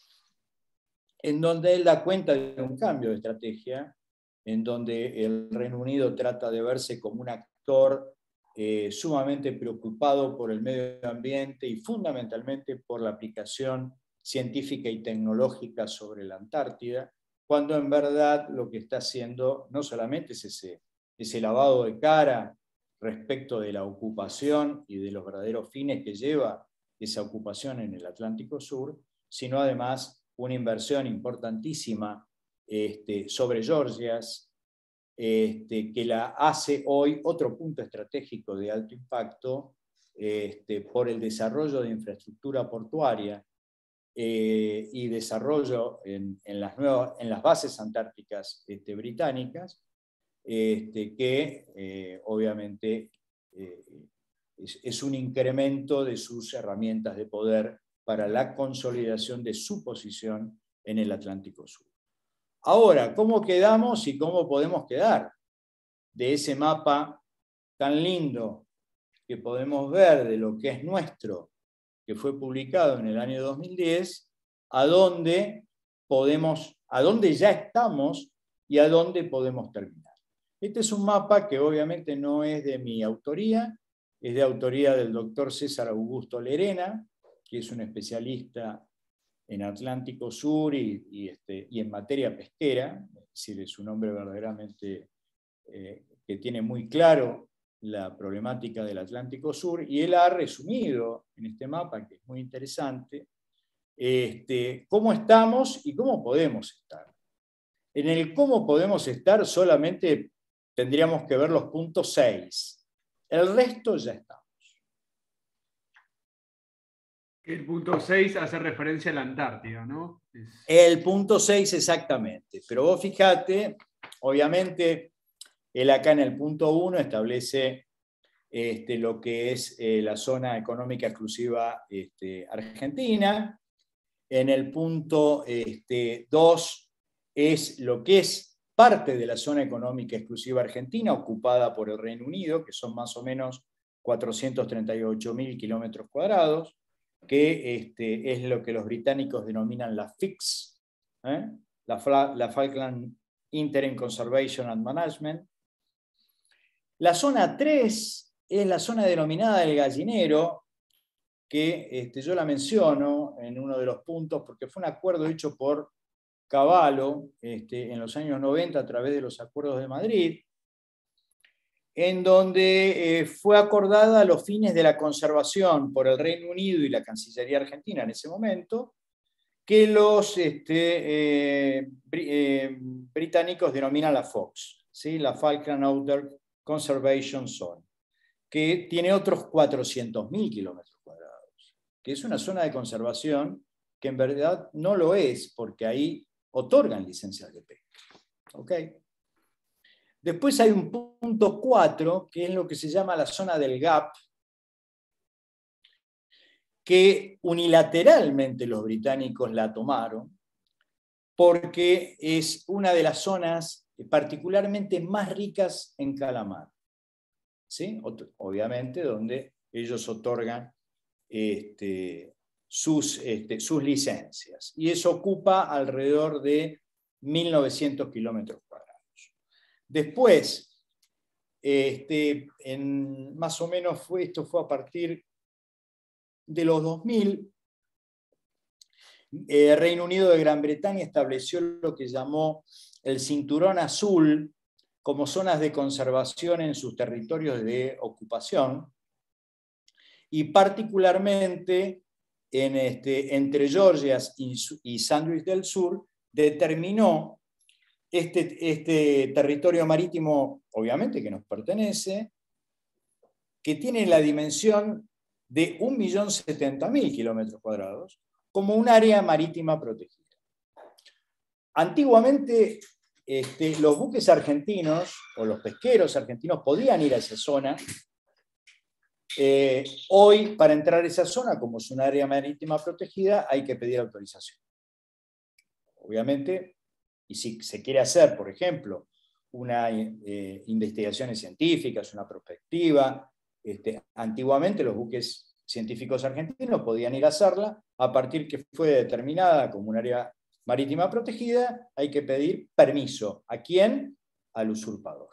en donde él da cuenta de un cambio de estrategia, en donde el Reino Unido trata de verse como un actor Eh, sumamente preocupado por el medio ambiente y fundamentalmente por la aplicación científica y tecnológica sobre la Antártida, cuando en verdad lo que está haciendo no solamente es ese, ese lavado de cara respecto de la ocupación y de los verdaderos fines que lleva esa ocupación en el Atlántico Sur, sino además una inversión importantísima este, sobre Georgias, Este, que la hace hoy otro punto estratégico de alto impacto este, por el desarrollo de infraestructura portuaria eh, y desarrollo en, en, las nuevas, en las bases antárticas este, británicas, este, que eh, obviamente eh, es, es un incremento de sus herramientas de poder para la consolidación de su posición en el Atlántico Sur. Ahora, ¿cómo quedamos y cómo podemos quedar de ese mapa tan lindo que podemos ver de lo que es nuestro, que fue publicado en el año dos mil diez, a dónde podemos, a dónde ya estamos y a dónde podemos terminar? Este es un mapa que obviamente no es de mi autoría, es de autoría del doctor César Augusto Lerena, que es un especialista en Atlántico Sur y, y, este, y en materia pesquera, es decir, es un hombre verdaderamente eh, que tiene muy claro la problemática del Atlántico Sur, y él ha resumido en este mapa, que es muy interesante, este, cómo estamos y cómo podemos estar. En el cómo podemos estar solamente tendríamos que ver los puntos seis. El resto ya está. El punto seis hace referencia a la Antártida, ¿no? Es... El punto seis exactamente. Pero vos fíjate, obviamente, él acá en el punto uno establece este, lo que es eh, la zona económica exclusiva este, argentina. En el punto este, dos es lo que es parte de la zona económica exclusiva argentina, ocupada por el Reino Unido, que son más o menos cuatrocientos treinta y ocho mil kilómetros cuadrados, que este, es lo que los británicos denominan la F I C S, ¿eh? la, la Falkland Interim Conservation and Management. La zona tres es la zona denominada del Gallinero, que este, yo la menciono en uno de los puntos porque fue un acuerdo hecho por Cavallo este, en los años noventa a través de los acuerdos de Madrid, en donde eh, fue acordada a los fines de la conservación por el Reino Unido y la Cancillería Argentina en ese momento, que los este, eh, eh, británicos denominan la F O X, ¿sí? La Falkland Outer Conservation Zone, que tiene otros cuatrocientos mil kilómetros cuadrados, que es una zona de conservación que en verdad no lo es, porque ahí otorgan licencias de pesca. ¿Okay? Después hay un punto cuatro, que es lo que se llama la zona del Gap, que unilateralmente los británicos la tomaron, porque es una de las zonas particularmente más ricas en calamar. ¿Sí? Obviamente, donde ellos otorgan este, sus, este, sus licencias. Y eso ocupa alrededor de mil novecientos kilómetros cuadrados. Después, este, en, más o menos fue, esto fue a partir de los dos mil, eh, Reino Unido de Gran Bretaña estableció lo que llamó el Cinturón Azul como zonas de conservación en sus territorios de ocupación, y particularmente en este, entre Georgias y, y Sandwich del Sur, determinó este, este territorio marítimo, obviamente que nos pertenece, que tiene la dimensión de un millón setenta mil kilómetros cuadrados, como un área marítima protegida. Antiguamente, este, los buques argentinos o los pesqueros argentinos podían ir a esa zona. Eh, hoy, para entrar a esa zona, como es un área marítima protegida, hay que pedir autorización. Obviamente, y si se quiere hacer, por ejemplo, una eh, investigaciones científicas, una prospectiva, este, antiguamente los buques científicos argentinos podían ir a hacerla. A partir que fue determinada como un área marítima protegida, hay que pedir permiso. ¿A quién? Al usurpador.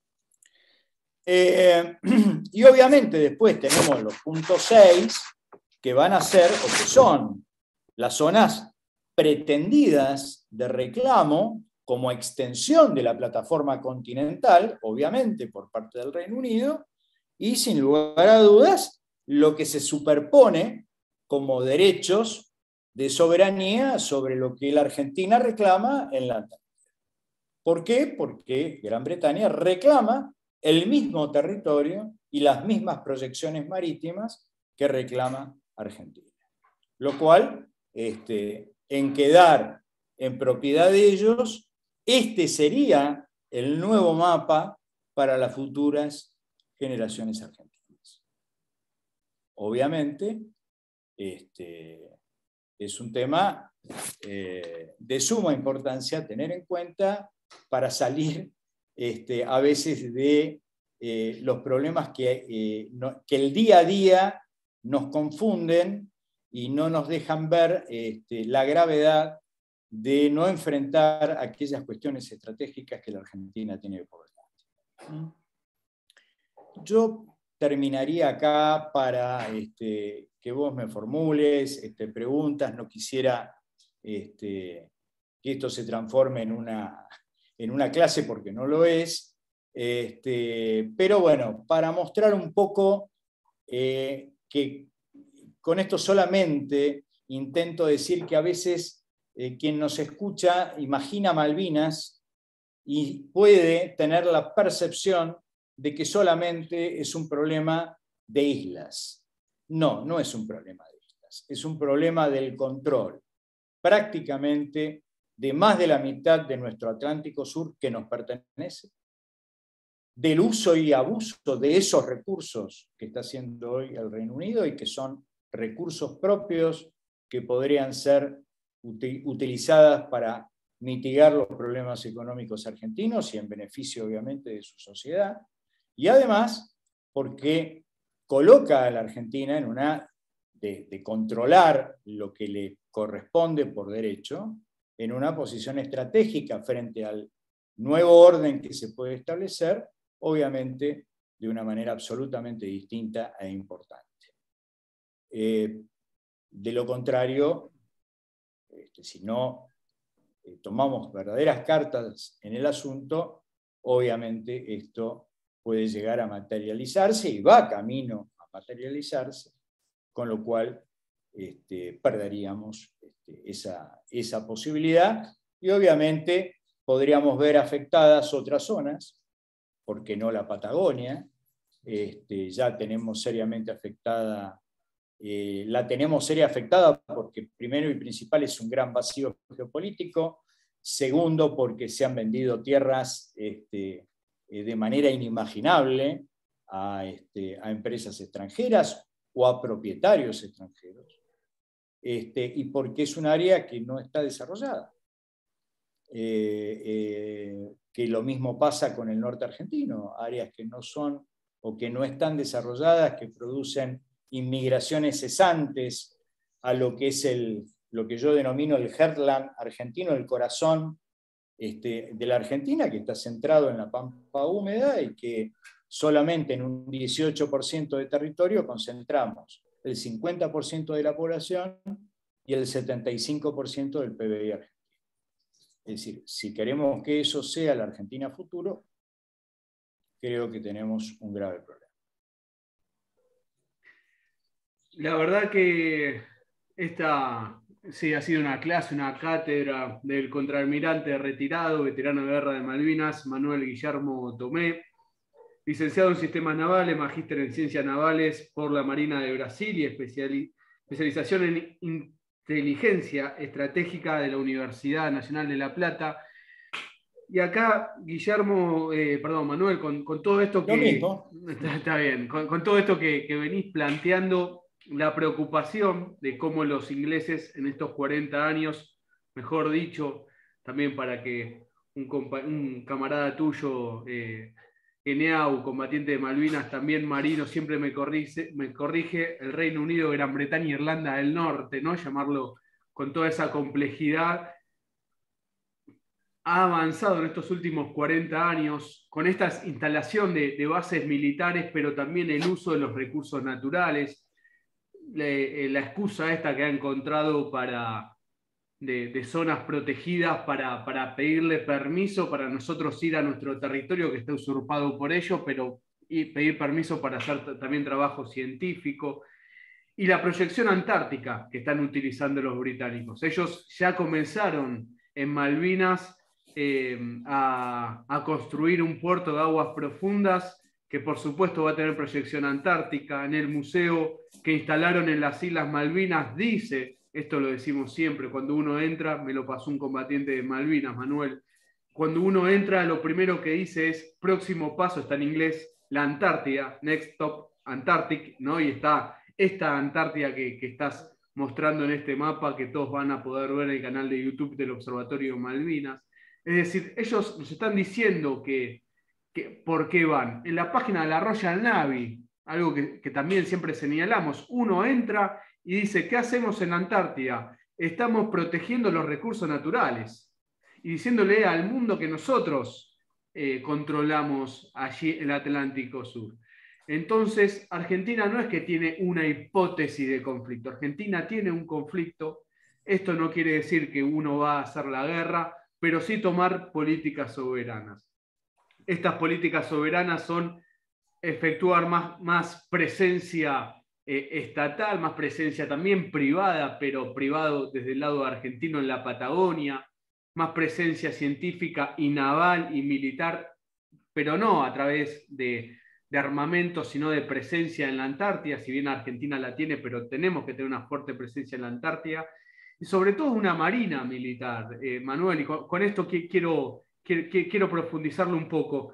Eh, y obviamente después tenemos los puntos seis, que van a ser, o que son, las zonas pretendidas de reclamo como extensión de la plataforma continental, obviamente por parte del Reino Unido, y sin lugar a dudas, lo que se superpone como derechos de soberanía sobre lo que la Argentina reclama en la Antártida. ¿Por qué? Porque Gran Bretaña reclama el mismo territorio y las mismas proyecciones marítimas que reclama Argentina. Lo cual, este, en quedar en propiedad de ellos, este sería el nuevo mapa para las futuras generaciones argentinas. Obviamente, este, es un tema eh, de suma importancia tener en cuenta para salir este, a veces de eh, los problemas que, eh, no, que el día a día nos confunden y no nos dejan ver este, la gravedad de no enfrentar aquellas cuestiones estratégicas que la Argentina tiene por delante. Yo terminaría acá para este, que vos me formules este, preguntas. No quisiera este, que esto se transforme en una, en una clase, porque no lo es. Este, pero bueno, para mostrar un poco eh, que con esto solamente intento decir que a veces eh, quien nos escucha imagina Malvinas y puede tener la percepción de que solamente es un problema de islas. No, no es un problema de islas, es un problema del control, prácticamente de más de la mitad de nuestro Atlántico Sur que nos pertenece, del uso y abuso de esos recursos que está haciendo hoy el Reino Unido y que son recursos propios que podrían ser utilizadas para mitigar los problemas económicos argentinos y en beneficio, obviamente, de su sociedad. Y además, porque coloca a la Argentina en una de, de controlar lo que le corresponde por derecho, en una posición estratégica frente al nuevo orden que se puede establecer, obviamente de una manera absolutamente distinta e importante. Eh, de lo contrario, este, si no eh, tomamos verdaderas cartas en el asunto, obviamente esto puede llegar a materializarse y va camino a materializarse, con lo cual este, perderíamos este, esa, esa posibilidad y obviamente podríamos ver afectadas otras zonas, porque no la Patagonia. Este, ya tenemos seriamente afectada, eh, la tenemos seria afectada porque primero y principal es un gran vacío geopolítico, segundo porque se han vendido tierras este, eh, de manera inimaginable a, este, a empresas extranjeras o a propietarios extranjeros, este, y porque es un área que no está desarrollada. Eh, eh, que lo mismo pasa con el norte argentino, áreas que no son o que no están desarrolladas, que producen inmigraciones cesantes a lo que es el, lo que yo denomino el heartland argentino, el corazón este, de la Argentina, que está centrado en la pampa húmeda y que solamente en un dieciocho por ciento de territorio concentramos el cincuenta por ciento de la población y el setenta y cinco por ciento del P B I argentino. Es decir, si queremos que eso sea la Argentina futuro, creo que tenemos un grave problema. La verdad que esta sí, ha sido una clase, una cátedra del contraalmirante retirado, veterano de guerra de Malvinas, Manuel Guillermo Tomé, licenciado en Sistemas Navales, magíster en Ciencias Navales por la Marina de Brasil y especialización en Inteligencia Estratégica de la Universidad Nacional de La Plata. Y acá, Guillermo, eh, perdón, Manuel, con, con todo esto que... Lo mismo. Está, está bien, con, con todo esto que, que venís planteando, la preocupación de cómo los ingleses en estos cuarenta años, mejor dicho, también para que un, compa un camarada tuyo, eh, Eneau, combatiente de Malvinas, también marino, siempre me corrige, me corrige el Reino Unido, Gran Bretaña e Irlanda del Norte, ¿no? Llamarlo con toda esa complejidad, ha avanzado en estos últimos cuarenta años con esta instalación de, de bases militares, pero también el uso de los recursos naturales, la, la excusa esta que ha encontrado para, de, de zonas protegidas para, para pedirle permiso para nosotros ir a nuestro territorio que está usurpado por ellos, pero y pedir permiso para hacer también trabajo científico. Y la proyección antártica que están utilizando los británicos. Ellos ya comenzaron en Malvinas eh, a, a construir un puerto de aguas profundas que por supuesto va a tener proyección antártica. En el museo que instalaron en las Islas Malvinas dice, esto lo decimos siempre, cuando uno entra, me lo pasó un combatiente de Malvinas, Manuel, cuando uno entra lo primero que dice es, próximo paso, está en inglés, la Antártida, next stop Antarctic, ¿no? Y está esta Antártida que, que estás mostrando en este mapa que todos van a poder ver en el canal de YouTube del Observatorio Malvinas. Es decir, ellos nos están diciendo que, que por qué van. En la página de la Royal Navy, algo que, que también siempre señalamos, uno entra y dice, ¿qué hacemos en la Antártida? Estamos protegiendo los recursos naturales y diciéndole al mundo que nosotros eh, controlamos allí el Atlántico Sur. Entonces, Argentina no es que tiene una hipótesis de conflicto. Argentina tiene un conflicto. Esto no quiere decir que uno va a hacer la guerra, pero sí tomar políticas soberanas. Estas políticas soberanas son efectuar más, más presencia eh, estatal, más presencia también privada, pero privado desde el lado argentino en la Patagonia, más presencia científica y naval y militar, pero no a través de... de armamento, sino de presencia en la Antártida, si bien Argentina la tiene, pero tenemos que tener una fuerte presencia en la Antártida, y sobre todo una marina militar, eh, Manuel, y con, con esto que, quiero, que, que, quiero profundizarlo un poco.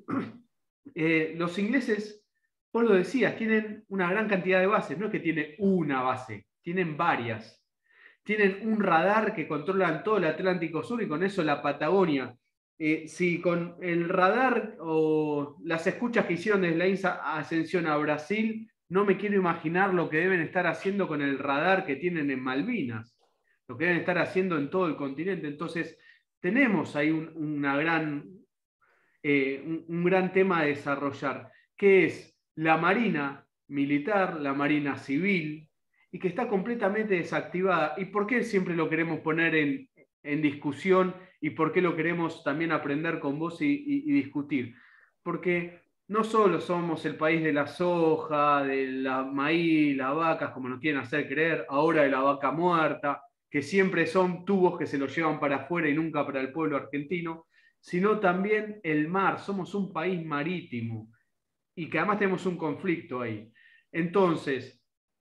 Eh, los ingleses, vos lo decías, tienen una gran cantidad de bases, no es que tienen una base, tienen varias. Tienen un radar que controlan todo el Atlántico Sur y con eso la Patagonia. Eh, si con el radar o las escuchas que hicieron desde la isla Ascensión a Brasil, no me quiero imaginar lo que deben estar haciendo con el radar que tienen en Malvinas, lo que deben estar haciendo en todo el continente. Entonces, tenemos ahí un, una gran, eh, un, un gran tema a desarrollar, que es la marina militar, la marina civil, y que está completamente desactivada. ¿Y por qué siempre lo queremos poner en, en discusión y por qué lo queremos también aprender con vos y, y, y discutir? Porque no solo somos el país de la soja, de la maíz, las vacas, como nos quieren hacer creer, ahora de la vaca muerta, que siempre son tubos que se los llevan para afuera y nunca para el pueblo argentino, sino también el mar. Somos un país marítimo y que además tenemos un conflicto ahí. Entonces,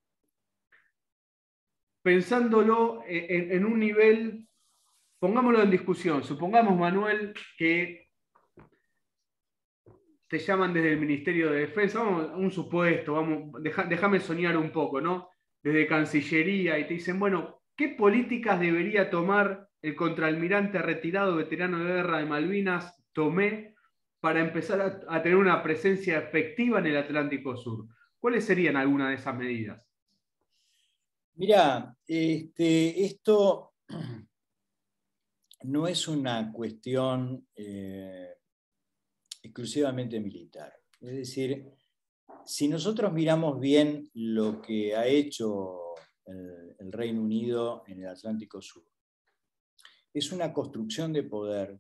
pensándolo en, en un nivel, pongámoslo en discusión, supongamos, Manuel, que te llaman desde el Ministerio de Defensa, vamos, un supuesto, vamos, deja, déjame soñar un poco, ¿no? Desde Cancillería, y te dicen, bueno, ¿qué políticas debería tomar el contraalmirante retirado, veterano de guerra de Malvinas, Tomé, para empezar a, a tener una presencia efectiva en el Atlántico Sur? ¿Cuáles serían algunas de esas medidas? Mirá, este, esto no es una cuestión eh, exclusivamente militar. Es decir, si nosotros miramos bien lo que ha hecho el, el Reino Unido en el Atlántico Sur, es una construcción de poder,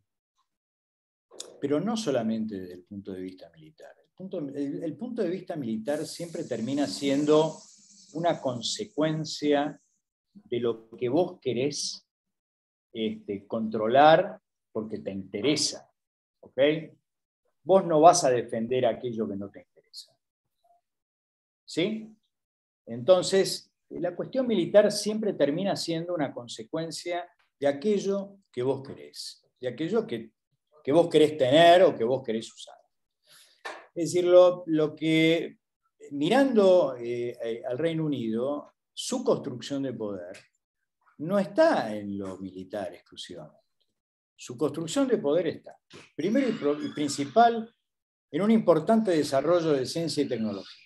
pero no solamente desde el punto de vista militar. El punto, el, el punto de vista militar siempre termina siendo una consecuencia de lo que vos querés este, controlar porque te interesa. ¿Ok? Vos no vas a defender aquello que no te interesa. ¿Sí? Entonces, la cuestión militar siempre termina siendo una consecuencia de aquello que vos querés, de aquello que, que vos querés tener o que vos querés usar. Es decir, lo, lo que, mirando eh, al Reino Unido, su construcción de poder no está en lo militar exclusivamente. Su construcción de poder está, primero y principal, en un importante desarrollo de ciencia y tecnología.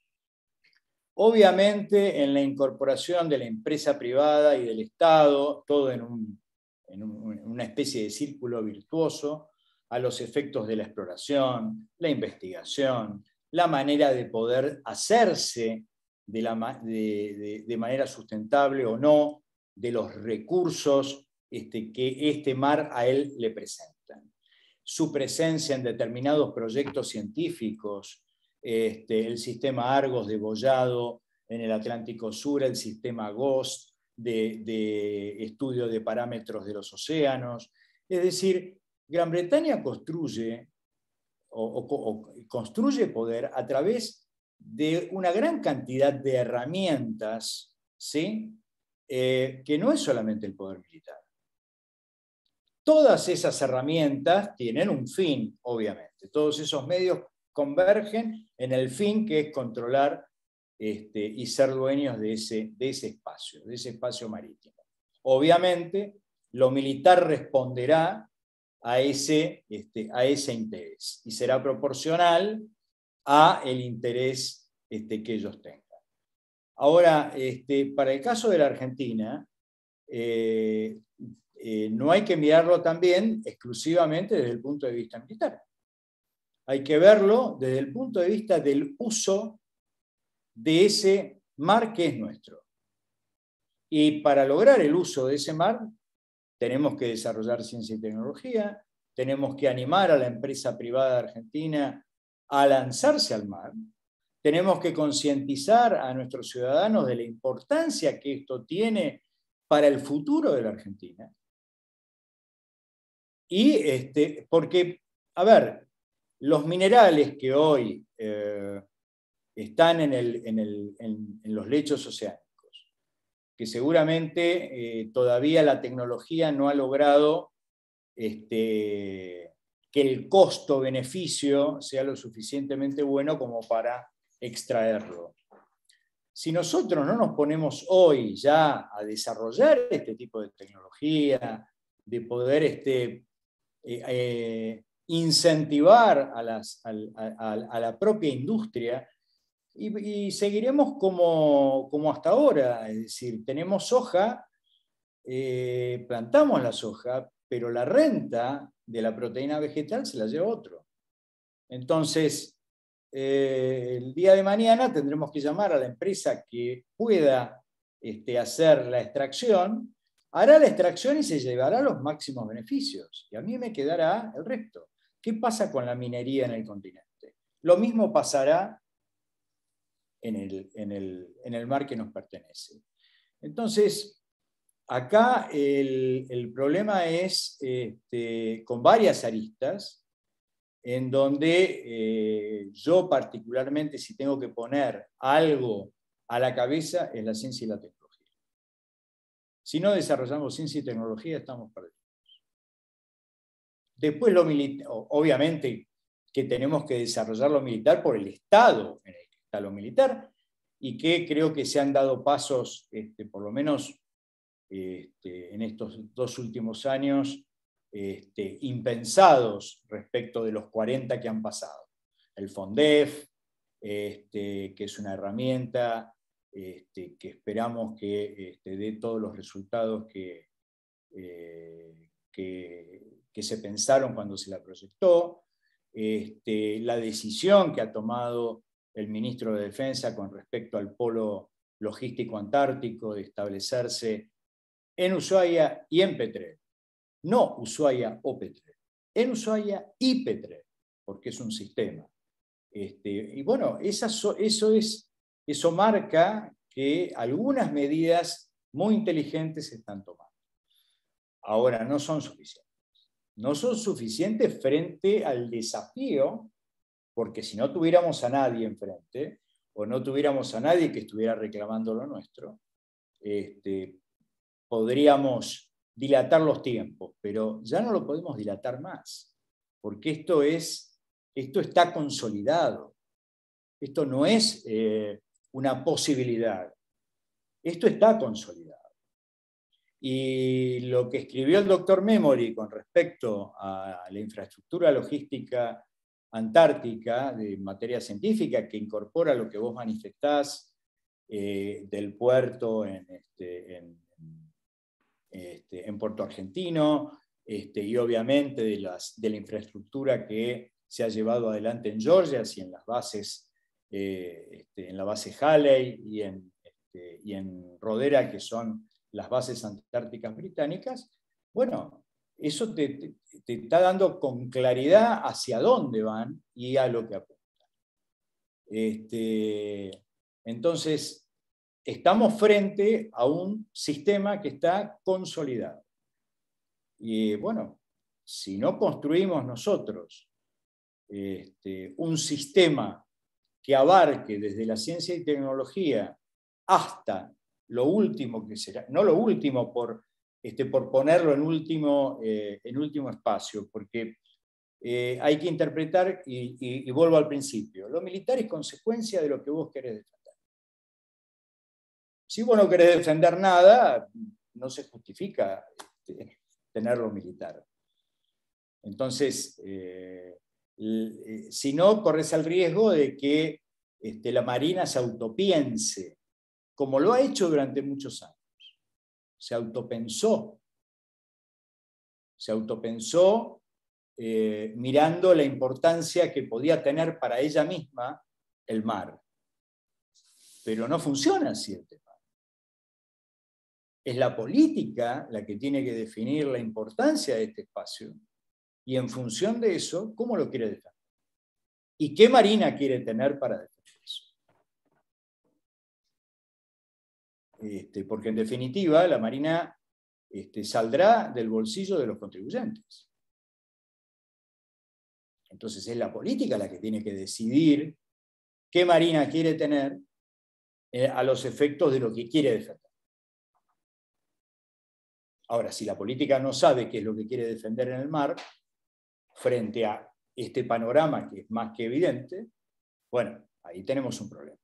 Obviamente, en la incorporación de la empresa privada y del Estado, todo en, un, en, un, en una especie de círculo virtuoso, a los efectos de la exploración, la investigación, la manera de poder hacerse de, la, de, de, de manera sustentable o no de los recursos este, que este mar a él le presentan. Su presencia en determinados proyectos científicos, este, el sistema Argos de Bollado en el Atlántico Sur, el sistema GOST de, de estudio de parámetros de los océanos. Es decir, Gran Bretaña construye, o, o, o construye poder a través de una gran cantidad de herramientas, ¿sí? Eh, que no es solamente el poder militar. Todas esas herramientas tienen un fin, obviamente. Todos esos medios convergen en el fin que es controlar este, y ser dueños de ese, de ese espacio, de ese espacio marítimo. Obviamente, lo militar responderá a ese, este, a ese interés y será proporcional a el interés este, que ellos tengan. Ahora, este, para el caso de la Argentina, eh, eh, no hay que mirarlo también exclusivamente desde el punto de vista militar. Hay que verlo desde el punto de vista del uso de ese mar que es nuestro. Y para lograr el uso de ese mar, tenemos que desarrollar ciencia y tecnología, tenemos que animar a la empresa privada argentina a lanzarse al mar, tenemos que concientizar a nuestros ciudadanos de la importancia que esto tiene para el futuro de la Argentina. Y este, porque, a ver, los minerales que hoy eh, están en, el, en, el, en, en los lechos oceánicos, que seguramente eh, todavía la tecnología no ha logrado este, que el costo-beneficio sea lo suficientemente bueno como para extraerlo. Si nosotros no nos ponemos hoy ya a desarrollar este tipo de tecnología, de poder este, eh, eh, incentivar a, las, a, a, a la propia industria, y, y seguiremos como, como hasta ahora, es decir, tenemos soja, eh, plantamos la soja, pero la renta de la proteína vegetal se la lleva otro. Entonces, eh, el día de mañana tendremos que llamar a la empresa que pueda este, hacer la extracción, hará la extracción y se llevará los máximos beneficios. Y a mí me quedará el resto. ¿Qué pasa con la minería en el continente? Lo mismo pasará en el, en el, en el mar que nos pertenece. Entonces, acá el, el problema es este, con varias aristas, en donde eh, yo particularmente, si tengo que poner algo a la cabeza, es la ciencia y la tecnología. Si no desarrollamos ciencia y tecnología, estamos perdidos. Después, lo militar, obviamente que tenemos que desarrollar lo militar por el estado en el que está lo militar, y que creo que se han dado pasos, este, por lo menos este, en estos dos últimos años, Este, impensados respecto de los cuarenta que han pasado. El FONDEF, este, que es una herramienta este, que esperamos que este, dé todos los resultados que, eh, que, que se pensaron cuando se la proyectó, este, la decisión que ha tomado el ministro de Defensa con respecto al polo logístico antártico de establecerse en Ushuaia y en Petrel. No Ushuaia o Petrel, en Ushuaia y Petrel, porque es un sistema. Este, y bueno, esa, eso, es, eso marca que algunas medidas muy inteligentes se están tomando. Ahora, no son suficientes. No son suficientes frente al desafío, porque si no tuviéramos a nadie enfrente, o no tuviéramos a nadie que estuviera reclamando lo nuestro, este, podríamos dilatar los tiempos, pero ya no lo podemos dilatar más, porque esto, es, esto está consolidado. Esto no es eh, una posibilidad, esto está consolidado. Y lo que escribió el doctor Memory con respecto a la infraestructura logística antártica de materia científica, que incorpora lo que vos manifestás eh, del puerto en, este, en, este, en Puerto Argentino, este, y obviamente de, las, de la infraestructura que se ha llevado adelante en Georgia y en las bases, eh, este, en la base Halley y en, este, y en Rodera, que son las bases antárticas británicas, bueno, eso te, te, te está dando con claridad hacia dónde van y a lo que apuntan. Este, entonces, estamos frente a un sistema que está consolidado. Y bueno, si no construimos nosotros este, un sistema que abarque desde la ciencia y tecnología hasta lo último que será, no lo último por, este, por ponerlo en último, eh, en último espacio, porque eh, hay que interpretar, y, y, y vuelvo al principio, lo militar es consecuencia de lo que vos querés defender. Si vos no querés defender nada, no se justifica este, tenerlo militar. Entonces, eh, eh, si no, corres el riesgo de que este, la Marina se autopiense, como lo ha hecho durante muchos años. Se autopensó. Se autopensó eh, mirando la importancia que podía tener para ella misma el mar. Pero no funciona así el tema. Es la política la que tiene que definir la importancia de este espacio y en función de eso, ¿cómo lo quiere defender? ¿Y qué Marina quiere tener para defender eso? Este, porque en definitiva la Marina este, saldrá del bolsillo de los contribuyentes. Entonces es la política la que tiene que decidir qué Marina quiere tener eh, a los efectos de lo que quiere defender. Ahora, si la política no sabe qué es lo que quiere defender en el mar, frente a este panorama que es más que evidente, bueno, ahí tenemos un problema.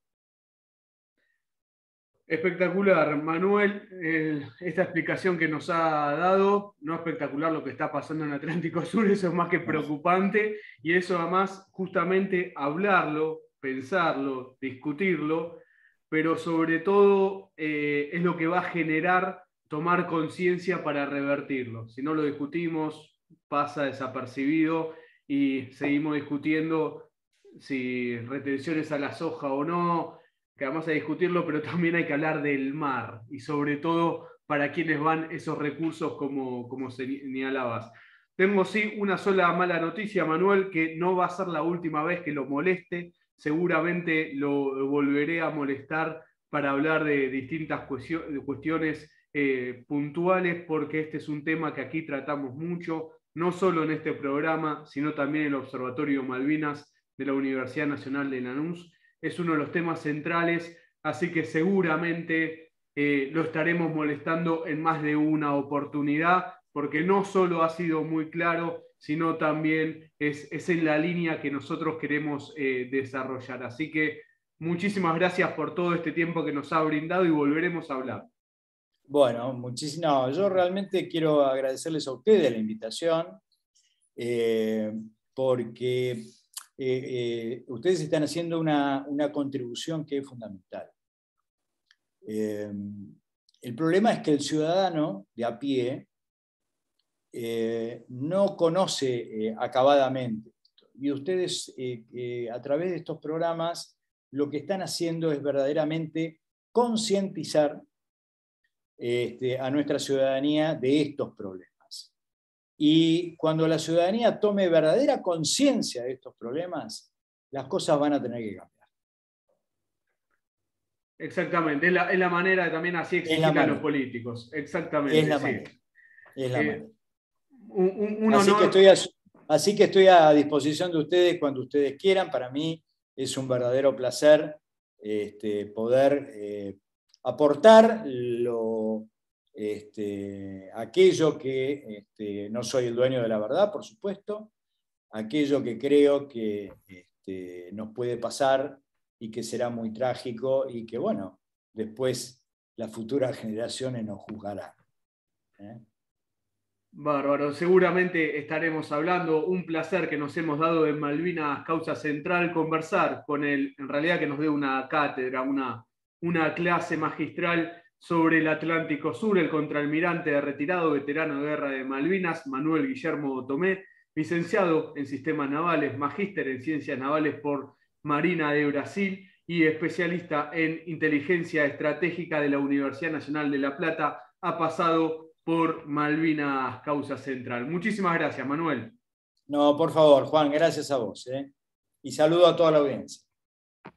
Espectacular, Manuel, eh, esta explicación que nos ha dado, no espectacular lo que está pasando en el Atlántico Sur, eso es más que preocupante, y eso además justamente hablarlo, pensarlo, discutirlo, pero sobre todo eh, es lo que va a generar tomar conciencia para revertirlo. Si no lo discutimos, pasa desapercibido y seguimos discutiendo si retenciones a la soja o no, que vamos a discutirlo, pero también hay que hablar del mar y sobre todo para quiénes van esos recursos como, como señalabas. Tengo sí una sola mala noticia, Manuel, que no va a ser la última vez que lo moleste, seguramente lo volveré a molestar para hablar de distintas cuestiones eh, puntuales, porque este es un tema que aquí tratamos mucho, no solo en este programa, sino también en el Observatorio Malvinas de la Universidad Nacional de Lanús. Es uno de los temas centrales, así que seguramente eh, lo estaremos molestando en más de una oportunidad, porque no solo ha sido muy claro, sino también es, es en la línea que nosotros queremos eh, desarrollar. Así que muchísimas gracias por todo este tiempo que nos ha brindado y volveremos a hablar. Bueno, muchísimas. No, yo realmente quiero agradecerles a ustedes la invitación, eh, porque Eh, eh, ustedes están haciendo una, una contribución que es fundamental. Eh, el problema es que el ciudadano de a pie eh, no conoce eh, acabadamente. Y ustedes, eh, eh, a través de estos programas, lo que están haciendo es verdaderamente concientizar este, a nuestra ciudadanía de estos problemas. Y cuando la ciudadanía tome verdadera conciencia de estos problemas, las cosas van a tener que cambiar. Exactamente, es la, es la manera de también así exigir a los políticos. Exactamente, es la sí. manera. Es la eh, manera. Un, un, un así, honor. que estoy a, así que estoy a disposición de ustedes cuando ustedes quieran. Para mí es un verdadero placer este, poder eh, aportar lo, este, aquello que este, no soy el dueño de la verdad, por supuesto, aquello que creo que este, nos puede pasar y que será muy trágico y que, bueno, después las futuras generaciones nos juzgarán. ¿eh? Bárbaro, seguramente estaremos hablando. Un placer que nos hemos dado en Malvinas Causa Central, conversar con él, en realidad que nos dé una cátedra, una, una clase magistral sobre el Atlántico Sur, el contraalmirante de retirado, veterano de guerra de Malvinas, Manuel Guillermo Tomé, licenciado en Sistemas Navales, magíster en Ciencias Navales por Marina de Brasil y especialista en Inteligencia Estratégica de la Universidad Nacional de La Plata. Ha pasado por Malvinas Causa Central. Muchísimas gracias, Manuel. No, por favor, Juan, gracias a vos. ¿eh? Y saludo a toda la audiencia.